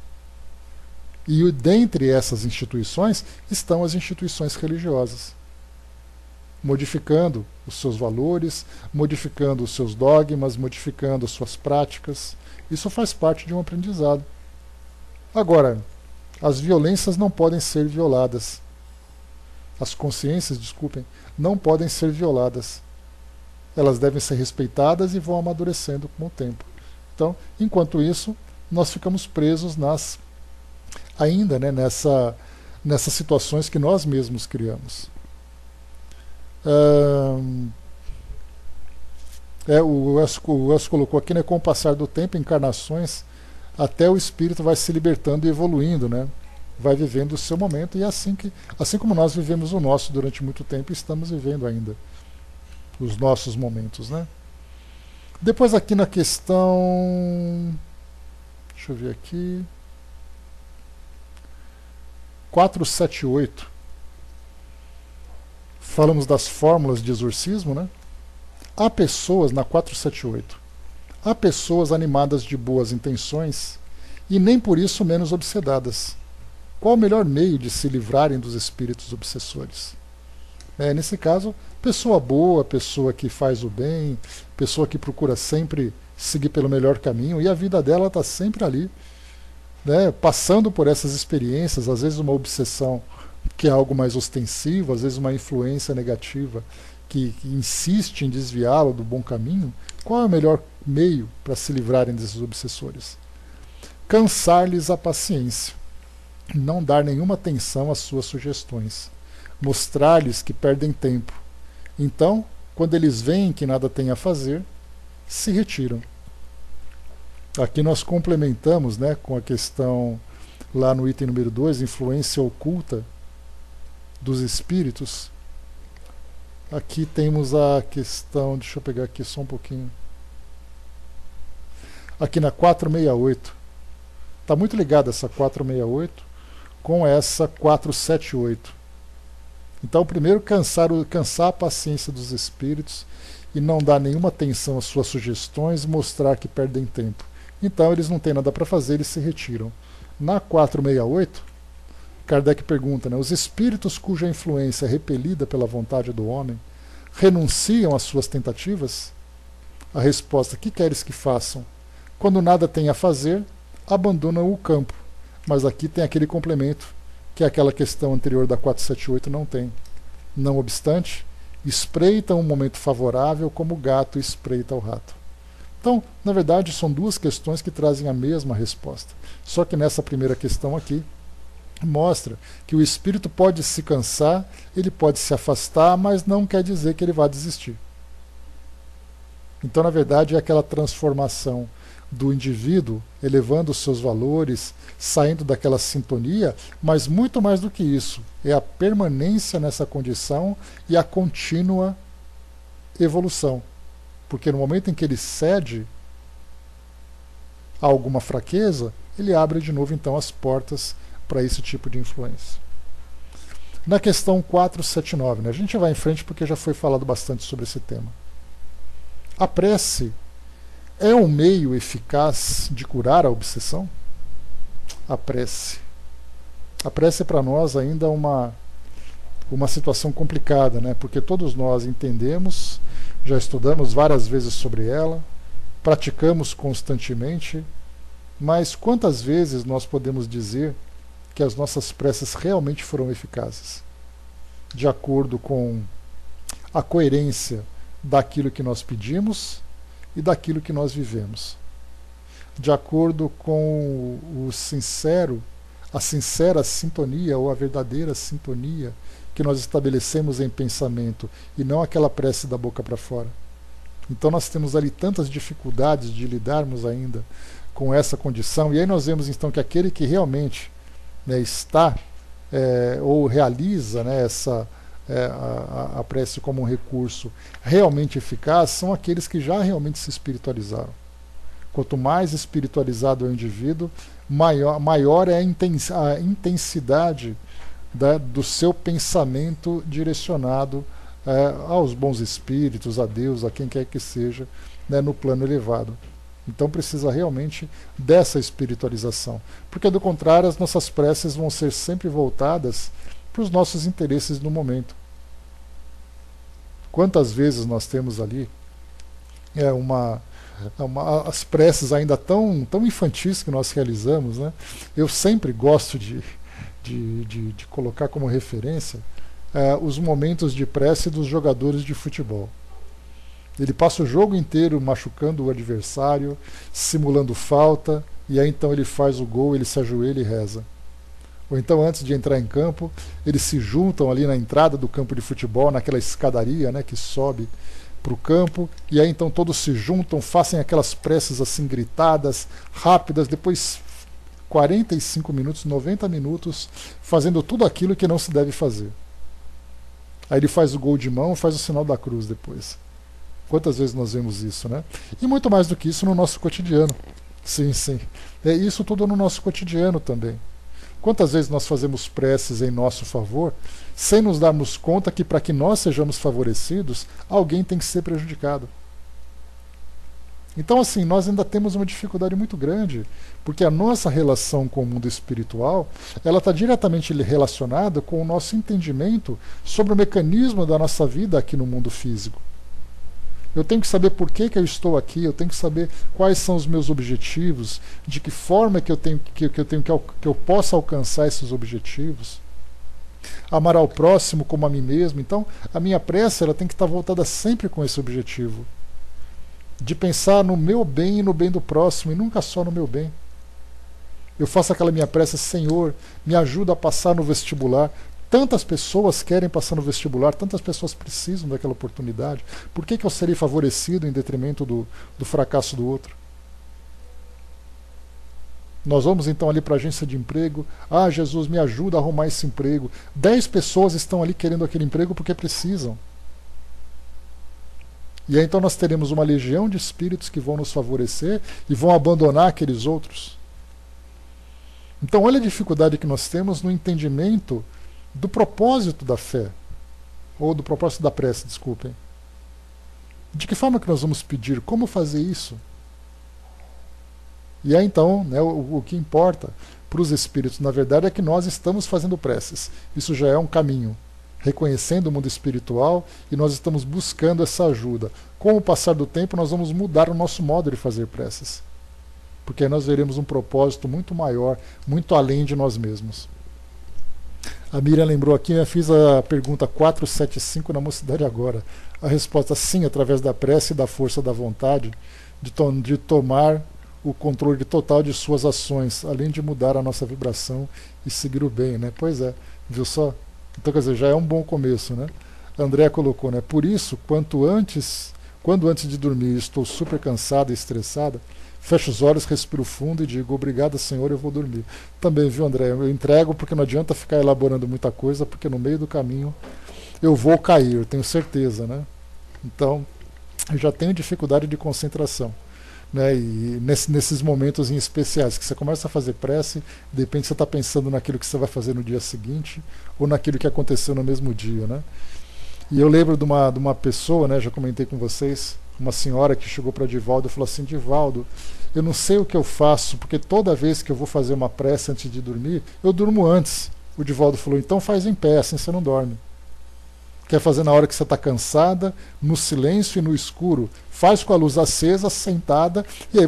E dentre essas instituições estão as instituições religiosas, modificando os seus valores, modificando os seus dogmas, modificando as suas práticas. Isso faz parte de um aprendizado. Agora, as violências não podem ser violadas. As consciências, desculpem, não podem ser violadas. Elas devem ser respeitadas e vão amadurecendo com o tempo. Então, enquanto isso, nós ficamos presos nas, ainda né, nessa, nessas situações que nós mesmos criamos. Hum, é, o Elcio colocou aqui, né, com o passar do tempo, encarnações, até o espírito vai se libertando e evoluindo, né? Vai vivendo o seu momento, e é assim, que, assim como nós vivemos o nosso durante muito tempo, estamos vivendo ainda os nossos momentos, né? Depois aqui na questão, deixa eu ver aqui, quatrocentos e setenta e oito, falamos das fórmulas de exorcismo, né? Há pessoas, na quatrocentos e setenta e oito, há pessoas animadas de boas intenções e nem por isso menos obsedadas. Qual o melhor meio de se livrarem dos espíritos obsessores? É, nesse caso, pessoa boa, pessoa que faz o bem, pessoa que procura sempre seguir pelo melhor caminho, e a vida dela está sempre ali, né, passando por essas experiências, às vezes uma obsessão que é algo mais ostensivo, às vezes uma influência negativa que, que insiste em desviá-lo do bom caminho. Qual é o melhor meio para se livrarem desses obsessores? Cansar-lhes a paciência, não dar nenhuma atenção às suas sugestões, mostrar-lhes que perdem tempo. Então, quando eles veem que nada têm a fazer, se retiram. Aqui nós complementamos, né, com a questão, lá no item número dois, influência oculta dos espíritos. Aqui temos a questão, deixa eu pegar aqui só um pouquinho. Aqui na quatrocentos e sessenta e oito. Está muito ligada essa quatrocentos e sessenta e oito com essa quatrocentos e setenta e oito. Então, primeiro, cansar, o, cansar a paciência dos espíritos e não dar nenhuma atenção às suas sugestões, mostrar que perdem tempo. Então eles não têm nada para fazer, eles se retiram. Na quatrocentos e sessenta e oito, Kardec pergunta, né, os espíritos cuja influência é repelida pela vontade do homem renunciam às suas tentativas? A resposta, que queres que façam? Quando nada têm a fazer, abandonam o campo. Mas aqui tem aquele complemento, que é aquela questão anterior da quatrocentos e setenta e oito não tem. Não obstante, espreitam um momento favorável como o gato espreita o rato. Então, na verdade, são duas questões que trazem a mesma resposta. Só que nessa primeira questão aqui, mostra que o espírito pode se cansar, ele pode se afastar, mas não quer dizer que ele vá desistir. Então, na verdade, é aquela transformação do indivíduo, elevando os seus valores, saindo daquela sintonia, mas muito mais do que isso, é a permanência nessa condição e a contínua evolução. Porque no momento em que ele cede a alguma fraqueza, ele abre de novo então as portas para esse tipo de influência. Na questão quatrocentos e setenta e nove, né, a gente vai em frente porque já foi falado bastante sobre esse tema. A prece é um meio eficaz de curar a obsessão? A prece. A prece é para nós ainda uma, uma situação complicada, né? Porque todos nós entendemos, já estudamos várias vezes sobre ela, praticamos constantemente, mas quantas vezes nós podemos dizer que as nossas preces realmente foram eficazes? De acordo com a coerência daquilo que nós pedimos e daquilo que nós vivemos. De acordo com o sincero, a sincera sintonia ou a verdadeira sintonia que nós estabelecemos em pensamento e não aquela prece da boca para fora. Então nós temos ali tantas dificuldades de lidarmos ainda com essa condição, e aí nós vemos então que aquele que realmente, né, está é, ou realiza, né, essa É, a, a prece como um recurso realmente eficaz são aqueles que já realmente se espiritualizaram. Quanto mais espiritualizado é o indivíduo, maior, maior é a, intens, a intensidade da, do seu pensamento direcionado é, aos bons espíritos, a Deus, a quem quer que seja, né, no plano elevado. Então precisa realmente dessa espiritualização, porque do contrário as nossas preces vão ser sempre voltadas para os nossos interesses no momento. Quantas vezes nós temos ali é, uma, uma, as preces ainda tão, tão infantis que nós realizamos, né? Eu sempre gosto de, de, de, de colocar como referência é, os momentos de prece dos jogadores de futebol. Ele passa o jogo inteiro machucando o adversário, simulando falta, e aí então ele faz o gol, ele se ajoelha e reza. Ou então, antes de entrar em campo, eles se juntam ali na entrada do campo de futebol, naquela escadaria, né, que sobe para o campo, e aí então todos se juntam, fazem aquelas preces assim gritadas, rápidas, depois quarenta e cinco minutos, noventa minutos, fazendo tudo aquilo que não se deve fazer. Aí ele faz o gol de mão, faz o sinal da cruz depois. Quantas vezes nós vemos isso, né? E muito mais do que isso no nosso cotidiano. Sim, sim. É isso tudo no nosso cotidiano também. Quantas vezes nós fazemos preces em nosso favor, sem nos darmos conta que para que nós sejamos favorecidos, alguém tem que ser prejudicado. Então, assim, nós ainda temos uma dificuldade muito grande, porque a nossa relação com o mundo espiritual, ela está diretamente relacionada com o nosso entendimento sobre o mecanismo da nossa vida aqui no mundo físico. Eu tenho que saber por que, que eu estou aqui, eu tenho que saber quais são os meus objetivos, de que forma que eu tenho que, que, eu, tenho que, que eu possa alcançar esses objetivos. Amar ao próximo como a mim mesmo. Então, a minha prece ela tem que estar voltada sempre com esse objetivo. De pensar no meu bem e no bem do próximo, e nunca só no meu bem. Eu faço aquela minha prece, Senhor, me ajuda a passar no vestibular. Tantas pessoas querem passar no vestibular, tantas pessoas precisam daquela oportunidade. Por que, que eu serei favorecido em detrimento do, do fracasso do outro? Nós vamos então ali para a agência de emprego. Ah, Jesus, me ajuda a arrumar esse emprego. Dez pessoas estão ali querendo aquele emprego porque precisam. E aí então nós teremos uma legião de espíritos que vão nos favorecer e vão abandonar aqueles outros. Então olha a dificuldade que nós temos no entendimento do propósito da fé, ou do propósito da prece, desculpem. De que forma que nós vamos pedir? Como fazer isso? E aí então, né, o, o que importa para os espíritos, na verdade, é que nós estamos fazendo preces. Isso já é um caminho, reconhecendo o mundo espiritual, e nós estamos buscando essa ajuda. Com o passar do tempo, nós vamos mudar o nosso modo de fazer preces, porque aí nós veremos um propósito muito maior, muito além de nós mesmos. A Miriam lembrou aqui, eu fiz a pergunta quatrocentos e setenta e cinco na Mocidade Agora. A resposta sim, através da prece e da força da vontade, de, to de tomar o controle total de suas ações, além de mudar a nossa vibração e seguir o bem, né? Pois é, viu só? Então, quer dizer, já é um bom começo, né? A André colocou, né? Por isso, quanto antes, quando antes de dormir estou super cansada e estressada, fecho os olhos, respiro fundo e digo, obrigada, Senhor, eu vou dormir. Também, viu, André? Eu entrego porque não adianta ficar elaborando muita coisa, porque no meio do caminho eu vou cair, eu tenho certeza, né? Então, eu já tenho dificuldade de concentração. Né, e nesse, nesses momentos em especiais que você começa a fazer prece, de repente você está pensando naquilo que você vai fazer no dia seguinte ou naquilo que aconteceu no mesmo dia, né? E eu lembro de uma, de uma pessoa, né, já comentei com vocês, uma senhora que chegou para Divaldo e falou assim, Divaldo, eu não sei o que eu faço, porque toda vez que eu vou fazer uma prece antes de dormir, eu durmo antes. O Divaldo falou, então faz em pé, assim você não dorme. Quer fazer na hora que você está cansada, no silêncio e no escuro. Faz com a luz acesa, sentada, e aí,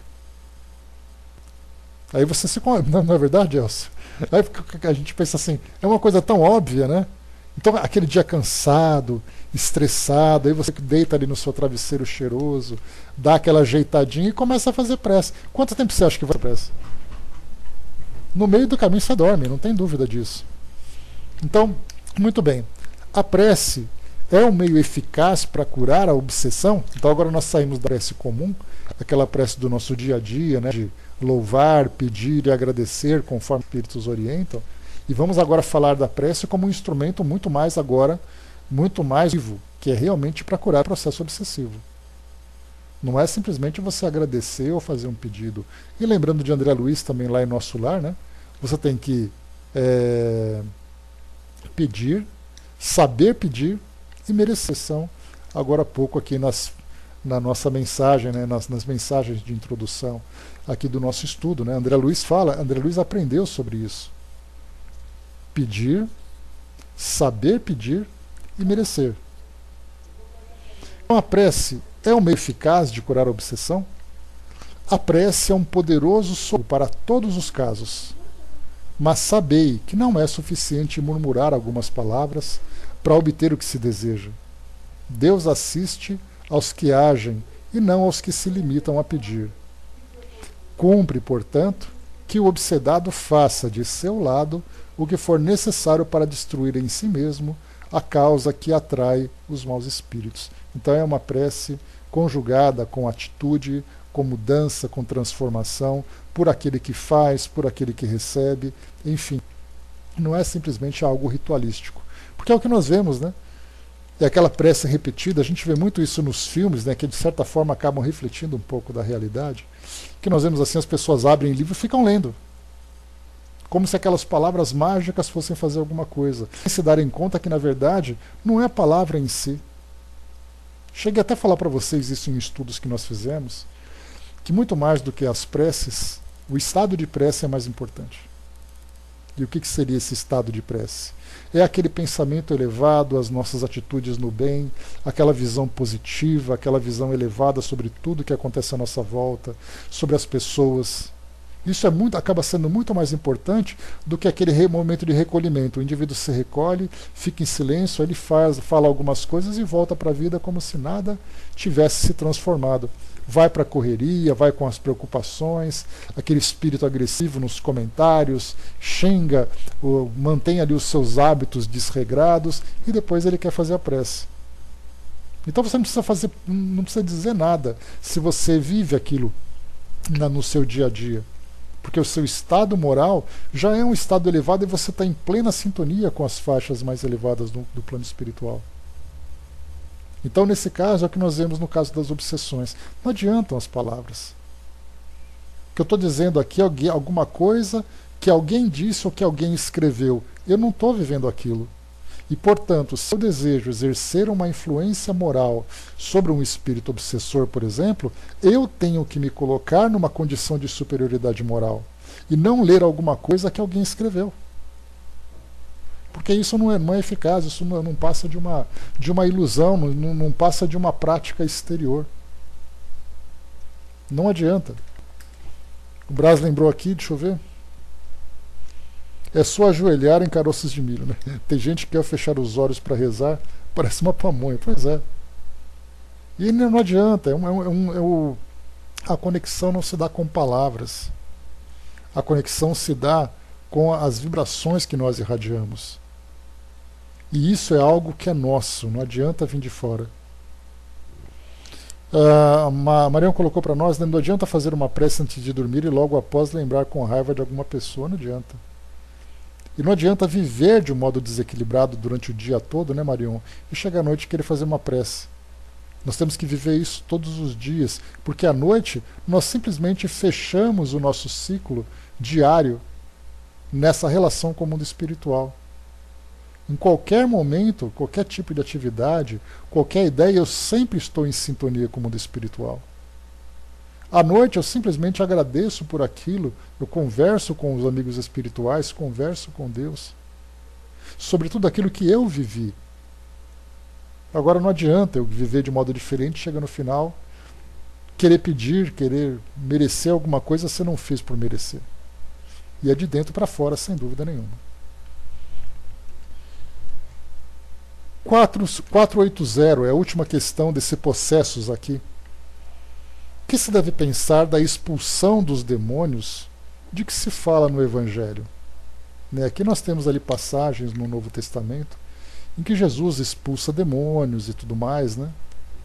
aí você se... Não, não é verdade, Elcio? Aí a gente pensa assim, é uma coisa tão óbvia, né? Então, aquele dia cansado, estressado, aí você deita ali no seu travesseiro cheiroso, dá aquela ajeitadinha e começa a fazer prece. Quanto tempo você acha que vai fazer prece? No meio do caminho você dorme, não tem dúvida disso. Então, muito bem. A prece é um meio eficaz para curar a obsessão. Então agora nós saímos da prece comum, aquela prece do nosso dia a dia, né, de louvar, pedir e agradecer, conforme os espíritos orientam, e vamos agora falar da prece como um instrumento muito mais agora, muito mais vivo, que é realmente para curar o processo obsessivo. Não é simplesmente você agradecer ou fazer um pedido. E lembrando de André Luiz também lá em Nosso Lar, né, você tem que é, pedir, saber pedir e merecer. São agora há pouco aqui nas, na nossa mensagem, né, nas, nas mensagens de introdução aqui do nosso estudo, né, André Luiz fala, André Luiz aprendeu sobre isso. Pedir, saber pedir e merecer. Então a prece é um meio eficaz de curar a obsessão? A prece é um poderoso socorro para todos os casos. Mas sabei que não é suficiente murmurar algumas palavras para obter o que se deseja. Deus assiste aos que agem e não aos que se limitam a pedir. Cumpre, portanto, que o obsedado faça de seu lado o que for necessário para destruir em si mesmo a causa que atrai os maus espíritos. Então é uma prece conjugada com atitude, com mudança, com transformação, por aquele que faz, por aquele que recebe, enfim. Não é simplesmente algo ritualístico. Porque é o que nós vemos, né? É aquela prece repetida, a gente vê muito isso nos filmes, né, que de certa forma acabam refletindo um pouco da realidade, que nós vemos assim, as pessoas abrem livro e ficam lendo. Como se aquelas palavras mágicas fossem fazer alguma coisa. Sem se darem conta que, na verdade, não é a palavra em si. Cheguei até a falar para vocês isso em estudos que nós fizemos, que muito mais do que as preces, o estado de prece é mais importante. E o que, que seria esse estado de prece? É aquele pensamento elevado, as nossas atitudes no bem, aquela visão positiva, aquela visão elevada sobre tudo que acontece à nossa volta, sobre as pessoas. Isso é muito, acaba sendo muito mais importante do que aquele momento de recolhimento. O indivíduo se recolhe, fica em silêncio, ele faz, fala algumas coisas e volta para a vida como se nada tivesse se transformado. Vai para a correria, vai com as preocupações, aquele espírito agressivo nos comentários, xinga, ou mantém ali os seus hábitos desregrados e depois ele quer fazer a prece. Então você não precisa fazer, não precisa dizer nada se você vive aquilo na, no seu dia a dia. Porque o seu estado moral já é um estado elevado e você está em plena sintonia com as faixas mais elevadas do, do plano espiritual. Então, nesse caso, é o que nós vemos no caso das obsessões. Não adiantam as palavras. O que eu estou dizendo aqui é alguma coisa que alguém disse ou que alguém escreveu. Eu não estou vivendo aquilo. E, portanto, se eu desejo exercer uma influência moral sobre um espírito obsessor, por exemplo, eu tenho que me colocar numa condição de superioridade moral e não ler alguma coisa que alguém escreveu. Porque isso não é, não é eficaz, isso não, não passa de uma, de uma ilusão, não, não passa de uma prática exterior. Não adianta. O Brás lembrou aqui, deixa eu ver. É só ajoelhar em caroços de milho, né? Tem gente que quer fechar os olhos para rezar, parece uma pamonha. Pois é. E não adianta, é um, é um, é um, a conexão não se dá com palavras. A conexão se dá com as vibrações que nós irradiamos. E isso é algo que é nosso, não adianta vir de fora. Uh, a Mariana colocou para nós, né, não adianta fazer uma prece antes de dormir e logo após lembrar com raiva de alguma pessoa, não adianta. E não adianta viver de um modo desequilibrado durante o dia todo, né, Marion? E chegar à noite e querer fazer uma prece. Nós temos que viver isso todos os dias, porque à noite nós simplesmente fechamos o nosso ciclo diário nessa relação com o mundo espiritual. Em qualquer momento, qualquer tipo de atividade, qualquer ideia, eu sempre estou em sintonia com o mundo espiritual. À noite eu simplesmente agradeço por aquilo, eu converso com os amigos espirituais, converso com Deus, sobre tudo aquilo que eu vivi. Agora não adianta eu viver de modo diferente, chega no final, querer pedir, querer merecer alguma coisa você não fez por merecer. E é de dentro para fora, sem dúvida nenhuma. quatrocentos e oitenta é a última questão desse processos aqui. O que se deve pensar da expulsão dos demônios de que se fala no Evangelho? Né? Aqui nós temos ali passagens no Novo Testamento em que Jesus expulsa demônios e tudo mais, né?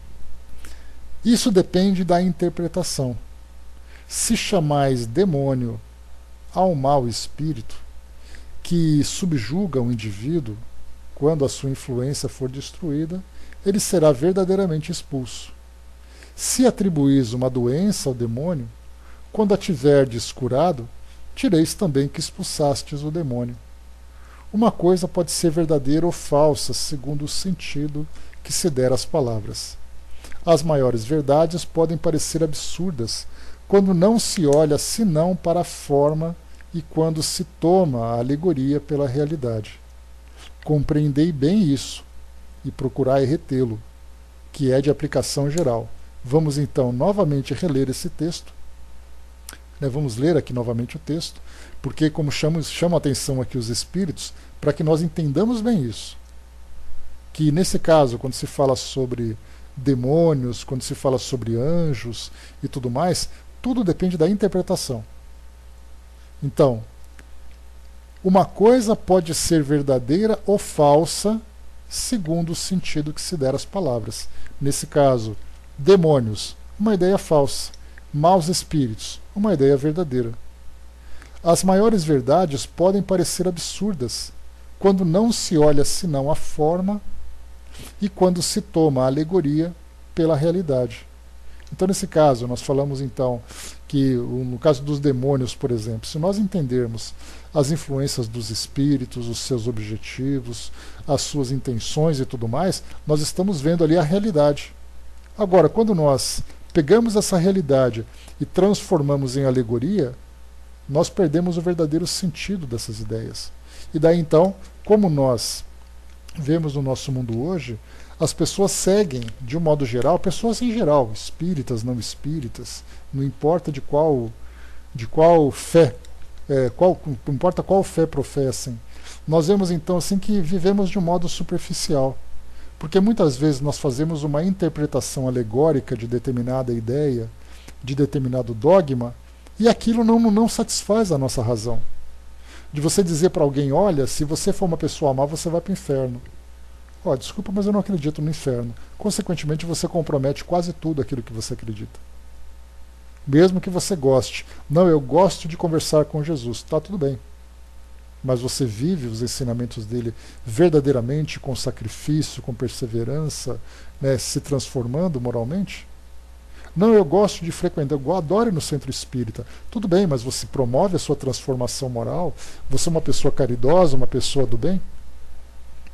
Isso depende da interpretação. Se chamais demônio ao mau espírito que subjuga o indivíduo, quando a sua influência for destruída, ele será verdadeiramente expulso. Se atribuís uma doença ao demônio, quando a tiverdes curado, direis também que expulsastes o demônio. Uma coisa pode ser verdadeira ou falsa, segundo o sentido que se der às palavras. As maiores verdades podem parecer absurdas, quando não se olha senão para a forma e quando se toma a alegoria pela realidade. Compreendei bem isso e procurai retê-lo, que é de aplicação geral. Vamos então novamente reler esse texto. Né, vamos ler aqui novamente o texto, porque como chamo, chamo a atenção aqui os espíritos, para que nós entendamos bem isso. Que nesse caso, quando se fala sobre demônios, quando se fala sobre anjos e tudo mais, tudo depende da interpretação. Então, uma coisa pode ser verdadeira ou falsa, segundo o sentido que se der às palavras. Nesse caso, demônios, uma ideia falsa. Maus espíritos, uma ideia verdadeira. As maiores verdades podem parecer absurdas, quando não se olha senão a forma e quando se toma a alegoria pela realidade. Então, nesse caso, nós falamos então que, no caso dos demônios, por exemplo, se nós entendermos as influências dos espíritos, os seus objetivos, as suas intenções e tudo mais, nós estamos vendo ali a realidade. Agora, quando nós pegamos essa realidade e transformamos em alegoria, nós perdemos o verdadeiro sentido dessas ideias. E daí então, como nós vemos no nosso mundo hoje, as pessoas seguem, de um modo geral, pessoas em geral, espíritas, não espíritas, não importa de qual, de qual fé, é, qual, não importa qual fé professem. Nós vemos então assim que vivemos de um modo superficial, porque muitas vezes nós fazemos uma interpretação alegórica de determinada ideia, de determinado dogma, e aquilo não, não satisfaz a nossa razão. De você dizer para alguém, olha, se você for uma pessoa má, você vai para o inferno. Ó, oh, desculpa, mas eu não acredito no inferno. Consequentemente, você compromete quase tudo aquilo que você acredita. Mesmo que você goste. Não, eu gosto de conversar com Jesus. Tá, tudo bem. Mas você vive os ensinamentos dele verdadeiramente, com sacrifício, com perseverança, né, se transformando moralmente? Não, eu gosto de frequentar, eu adoro ir no centro espírita. Tudo bem, mas você promove a sua transformação moral? Você é uma pessoa caridosa, uma pessoa do bem?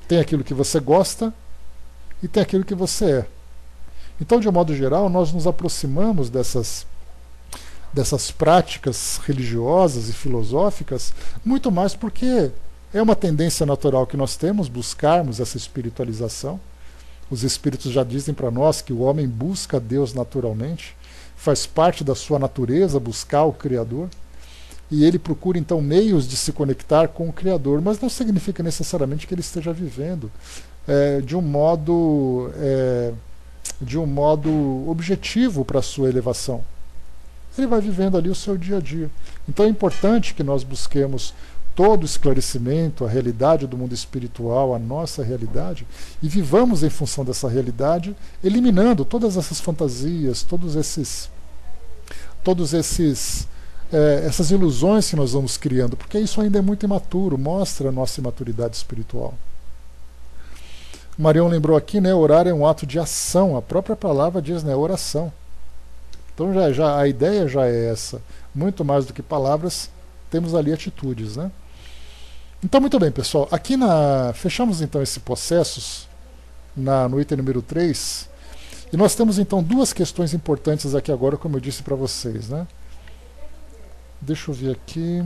Tem aquilo que você gosta e tem aquilo que você é. Então, de um modo geral, nós nos aproximamos dessas, dessas práticas religiosas e filosóficas muito mais porque é uma tendência natural que nós temos, buscarmos essa espiritualização. Os espíritos já dizem para nós que o homem busca Deus naturalmente, faz parte da sua natureza buscar o Criador, e ele procura então meios de se conectar com o Criador, mas não significa necessariamente que ele esteja vivendo é, de um modo é, de um modo objetivo para a sua elevação. Ele vai vivendo ali o seu dia a dia. Então é importante que nós busquemos todo o esclarecimento, a realidade do mundo espiritual, a nossa realidade, e vivamos em função dessa realidade, eliminando todas essas fantasias, todos esses, todos esses, é, essas ilusões que nós vamos criando, porque isso ainda é muito imaturo, mostra a nossa imaturidade espiritual. O Marião lembrou aqui, né, orar é um ato de ação, a própria palavra diz, né, oração. Então já, já, a ideia já é essa, muito mais do que palavras, temos ali atitudes, né? Então, muito bem, pessoal. Aqui na, fechamos então esse processos na, no item número três. E nós temos então duas questões importantes aqui agora, como eu disse para vocês, né? Deixa eu ver aqui.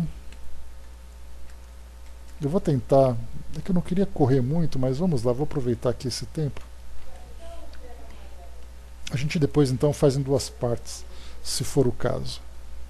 Eu vou tentar. É que eu não queria correr muito, mas vamos lá, vou aproveitar aqui esse tempo. A gente depois então faz em duas partes, se for o caso.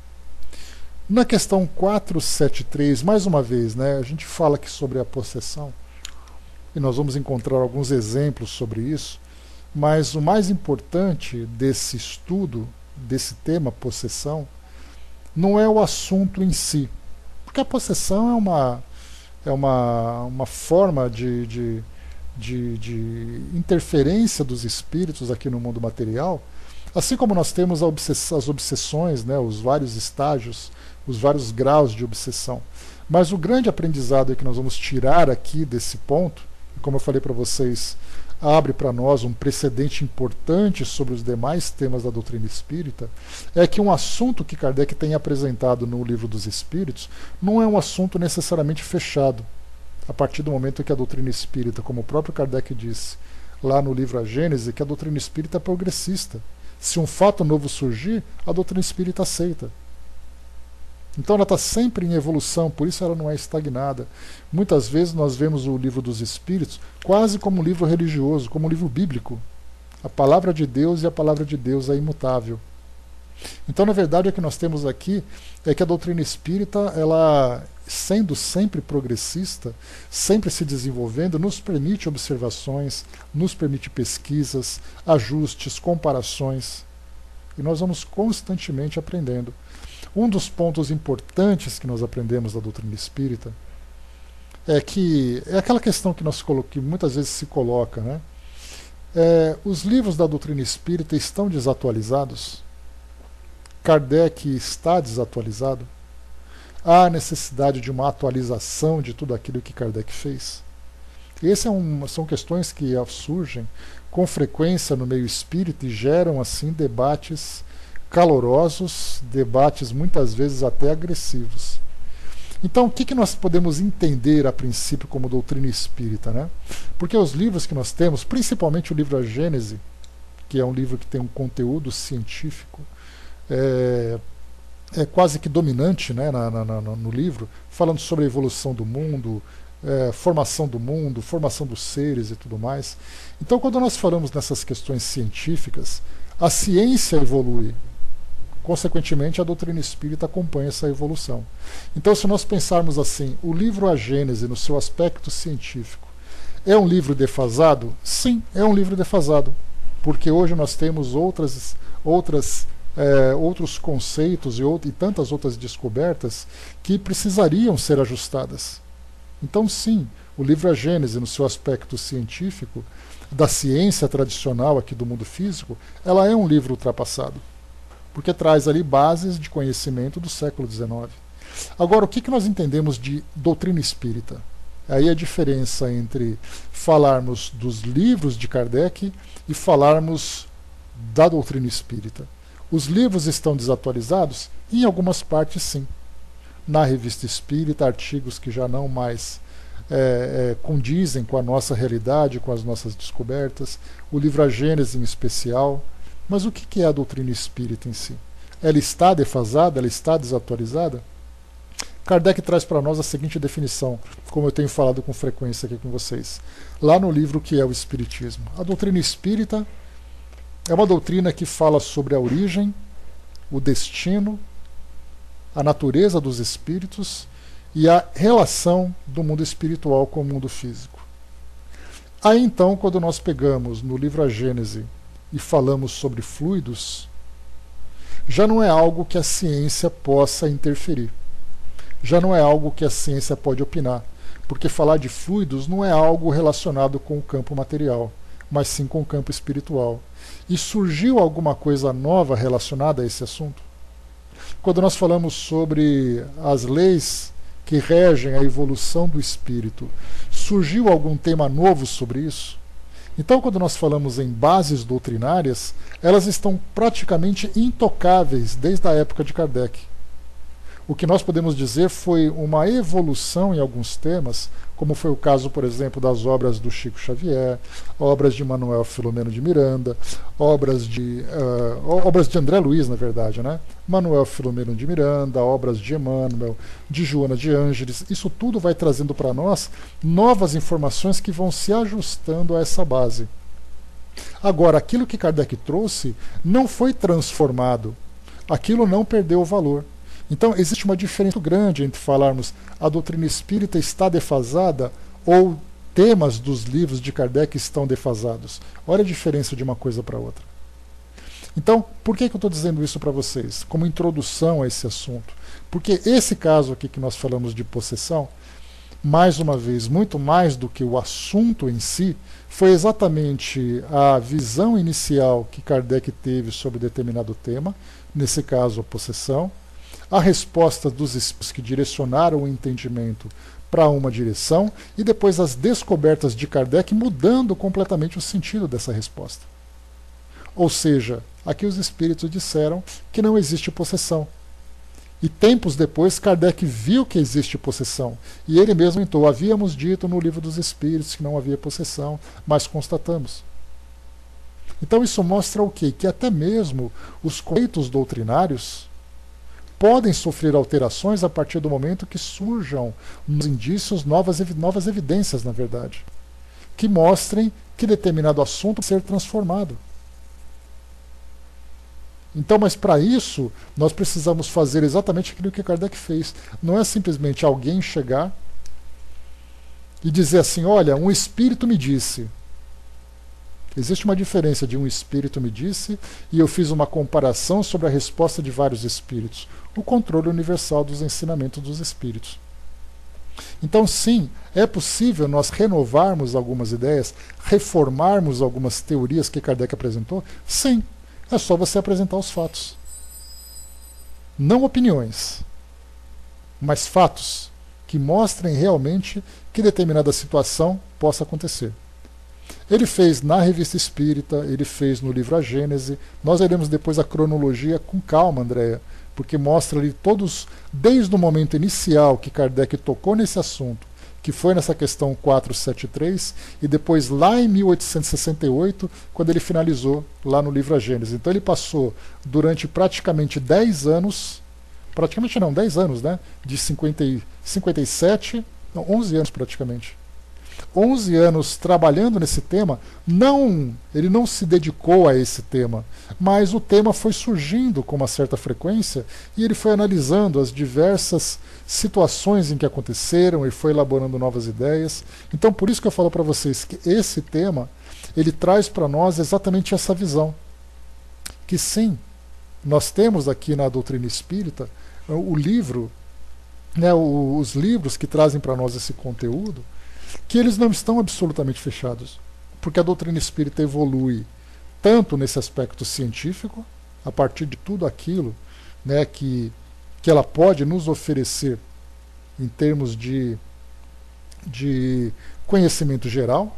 Na questão quatrocentos e setenta e três, mais uma vez, né, a gente fala aqui sobre a possessão, e nós vamos encontrar alguns exemplos sobre isso, mas o mais importante desse estudo, desse tema possessão, não é o assunto em si, porque a possessão é uma, é uma, uma forma de, de, de, de interferência dos espíritos aqui no mundo material, assim como nós temos a obsess as obsessões, né, os vários estágios, os vários graus de obsessão. Mas o grande aprendizado que nós vamos tirar aqui desse ponto, como eu falei para vocês, abre para nós um precedente importante sobre os demais temas da doutrina espírita, é que um assunto que Kardec tem apresentado no Livro dos Espíritos não é um assunto necessariamente fechado. A partir do momento que a doutrina espírita, como o próprio Kardec disse lá no livro A Gênese, que a doutrina espírita é progressista. Se um fato novo surgir, a doutrina espírita aceita. Então ela está sempre em evolução, por isso ela não é estagnada. Muitas vezes nós vemos o Livro dos Espíritos quase como um livro religioso, como um livro bíblico. A palavra de Deus e a palavra de Deus é imutável. Então, na verdade, o que nós temos aqui é que a doutrina espírita, ela, sendo sempre progressista, sempre se desenvolvendo, nos permite observações, nos permite pesquisas, ajustes, comparações. E nós vamos constantemente aprendendo. Um dos pontos importantes que nós aprendemos da doutrina espírita é que é aquela questão que, nós, que muitas vezes se coloca, né? É, os livros da doutrina espírita estão desatualizados? Kardec está desatualizado? Há necessidade de uma atualização de tudo aquilo que Kardec fez? Essas é um, são questões que surgem com frequência no meio espírita e geram assim debates calorosos, debates muitas vezes até agressivos. Então, o que, que nós podemos entender a princípio como doutrina espírita, né? Porque os livros que nós temos, principalmente o livro A Gênese, que é um livro que tem um conteúdo científico, é, é quase que dominante, né, na, na, na, no livro, falando sobre a evolução do mundo, é, formação do mundo, formação dos seres e tudo mais. Então, quando nós falamos nessas questões científicas, a ciência evolui. Consequentemente, a doutrina espírita acompanha essa evolução. Então, se nós pensarmos assim, o livro A Gênese, no seu aspecto científico, é um livro defasado? Sim, é um livro defasado. Porque hoje nós temos outras, outras, é, outros conceitos e, out- e tantas outras descobertas que precisariam ser ajustadas. Então, sim, o livro A Gênese, no seu aspecto científico, da ciência tradicional aqui do mundo físico, ela é um livro ultrapassado. Porque traz ali bases de conhecimento do século dezenove. Agora, o que, que nós entendemos de doutrina espírita? Aí a diferença entre falarmos dos livros de Kardec e falarmos da doutrina espírita. Os livros estão desatualizados? Em algumas partes, sim. Na Revista Espírita, artigos que já não mais é, é, condizem com a nossa realidade, com as nossas descobertas, o livro A Gênese em especial. Mas o que é a doutrina espírita em si? Ela está defasada? Ela está desatualizada? Kardec traz para nós a seguinte definição, como eu tenho falado com frequência aqui com vocês, lá no livro Que é o Espiritismo. A doutrina espírita é uma doutrina que fala sobre a origem, o destino, a natureza dos espíritos e a relação do mundo espiritual com o mundo físico. Aí então, quando nós pegamos no livro A Gênese e falamos sobre fluidos, já não é algo que a ciência possa interferir. Já não é algo que a ciência pode opinar, porque falar de fluidos não é algo relacionado com o campo material, mas sim com o campo espiritual. E surgiu alguma coisa nova relacionada a esse assunto? Quando nós falamos sobre as leis que regem a evolução do espírito, surgiu algum tema novo sobre isso? Então, quando nós falamos em bases doutrinárias, elas estão praticamente intocáveis desde a época de Kardec. O que nós podemos dizer foi uma evolução em alguns temas, como foi o caso, por exemplo, das obras do Chico Xavier, obras de Manuel Filomeno de Miranda, obras de, uh, obras de André Luiz, na verdade, né? Manuel Filomeno de Miranda, obras de Emmanuel, de Joana de Ângeles. Isso tudo vai trazendo para nós novas informações que vão se ajustando a essa base. Agora, aquilo que Kardec trouxe não foi transformado, aquilo não perdeu o valor. Então, existe uma diferença grande entre falarmos a doutrina espírita está defasada ou temas dos livros de Kardec estão defasados. Olha a diferença de uma coisa para outra. Então, por que, que eu estou dizendo isso para vocês? Como introdução a esse assunto. Porque esse caso aqui que nós falamos de possessão, mais uma vez, muito mais do que o assunto em si, foi exatamente a visão inicial que Kardec teve sobre determinado tema, nesse caso a possessão, a resposta dos espíritos que direcionaram o entendimento para uma direção e depois as descobertas de Kardec mudando completamente o sentido dessa resposta. Ou seja, aqui os espíritos disseram que não existe possessão. E tempos depois Kardec viu que existe possessão. E ele mesmo comentou, havíamos dito no livro dos espíritos que não havia possessão, mas constatamos. Então isso mostra o quê? Que até mesmo os conceitos doutrinários podem sofrer alterações a partir do momento que surjam nos indícios novas, novas evidências, na verdade, que mostrem que determinado assunto pode ser transformado. Então, mas para isso, nós precisamos fazer exatamente aquilo que Kardec fez. Não é simplesmente alguém chegar e dizer assim, olha, um espírito me disse. Existe uma diferença de um espírito me disse e eu fiz uma comparação sobre a resposta de vários espíritos. O controle universal dos ensinamentos dos espíritos. Então, sim, é possível nós renovarmos algumas ideias, reformarmos algumas teorias que Kardec apresentou? Sim, é só você apresentar os fatos. Não opiniões, mas fatos que mostrem realmente que determinada situação possa acontecer. Ele fez na Revista Espírita, ele fez no livro A Gênese. Nós veremos depois a cronologia com calma, Andréia, porque mostra ali todos, desde o momento inicial que Kardec tocou nesse assunto, que foi nessa questão quatrocentos e setenta e três, e depois lá em mil oitocentos e sessenta e oito, quando ele finalizou lá no livro A Gênese. Então ele passou durante praticamente dez anos, praticamente não, dez anos, né? De cinquenta, cinquenta e sete, não, onze anos praticamente. onze anos trabalhando nesse tema, não, ele não se dedicou a esse tema, mas o tema foi surgindo com uma certa frequência e ele foi analisando as diversas situações em que aconteceram e foi elaborando novas ideias. Então, por isso que eu falo para vocês que esse tema, ele traz para nós exatamente essa visão, que sim, nós temos aqui na doutrina espírita o livro, né, os livros que trazem para nós esse conteúdo, que eles não estão absolutamente fechados, porque a doutrina espírita evolui tanto nesse aspecto científico, a partir de tudo aquilo, né, que, que ela pode nos oferecer em termos de, de conhecimento geral,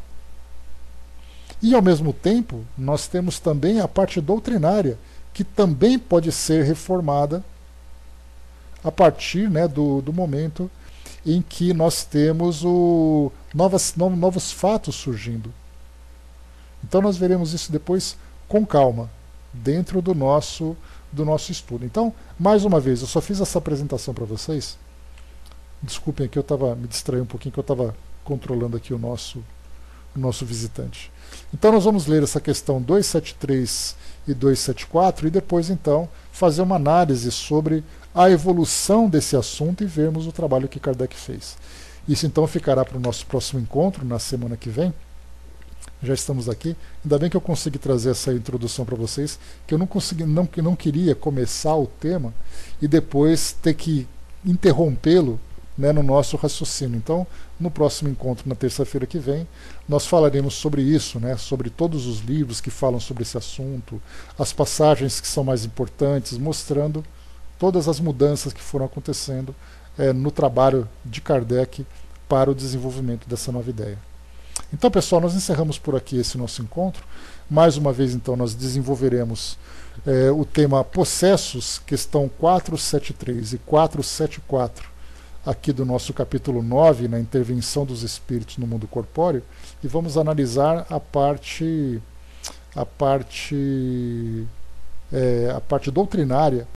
e ao mesmo tempo nós temos também a parte doutrinária, que também pode ser reformada a partir, né, do, do momento em que nós temos o, novas, no, novos fatos surgindo. Então nós veremos isso depois com calma, dentro do nosso, do nosso estudo. Então, mais uma vez, eu só fiz essa apresentação para vocês. Desculpem aqui, eu estava me distraindo um pouquinho, que eu estava controlando aqui o nosso, o nosso visitante. Então nós vamos ler essa questão duzentos e setenta e três e duzentos e setenta e quatro e depois então fazer uma análise sobre a evolução desse assunto e vermos o trabalho que Kardec fez. Isso então ficará para o nosso próximo encontro, na semana que vem. Já estamos aqui. Ainda bem que eu consegui trazer essa introdução para vocês, que eu não consegui, não, que não queria começar o tema e depois ter que interrompê-lo, né, no nosso raciocínio. Então, no próximo encontro, na terça-feira que vem, nós falaremos sobre isso, né, sobre todos os livros que falam sobre esse assunto, as passagens que são mais importantes, mostrando todas as mudanças que foram acontecendo é, no trabalho de Kardec para o desenvolvimento dessa nova ideia. Então, pessoal, nós encerramos por aqui esse nosso encontro. Mais uma vez, então, nós desenvolveremos é, o tema possessos, questão quatrocentos e setenta e três e quatrocentos e setenta e quatro, aqui do nosso capítulo nove, na intervenção dos espíritos no mundo corpóreo, e vamos analisar a parte, a parte, é, a parte doutrinária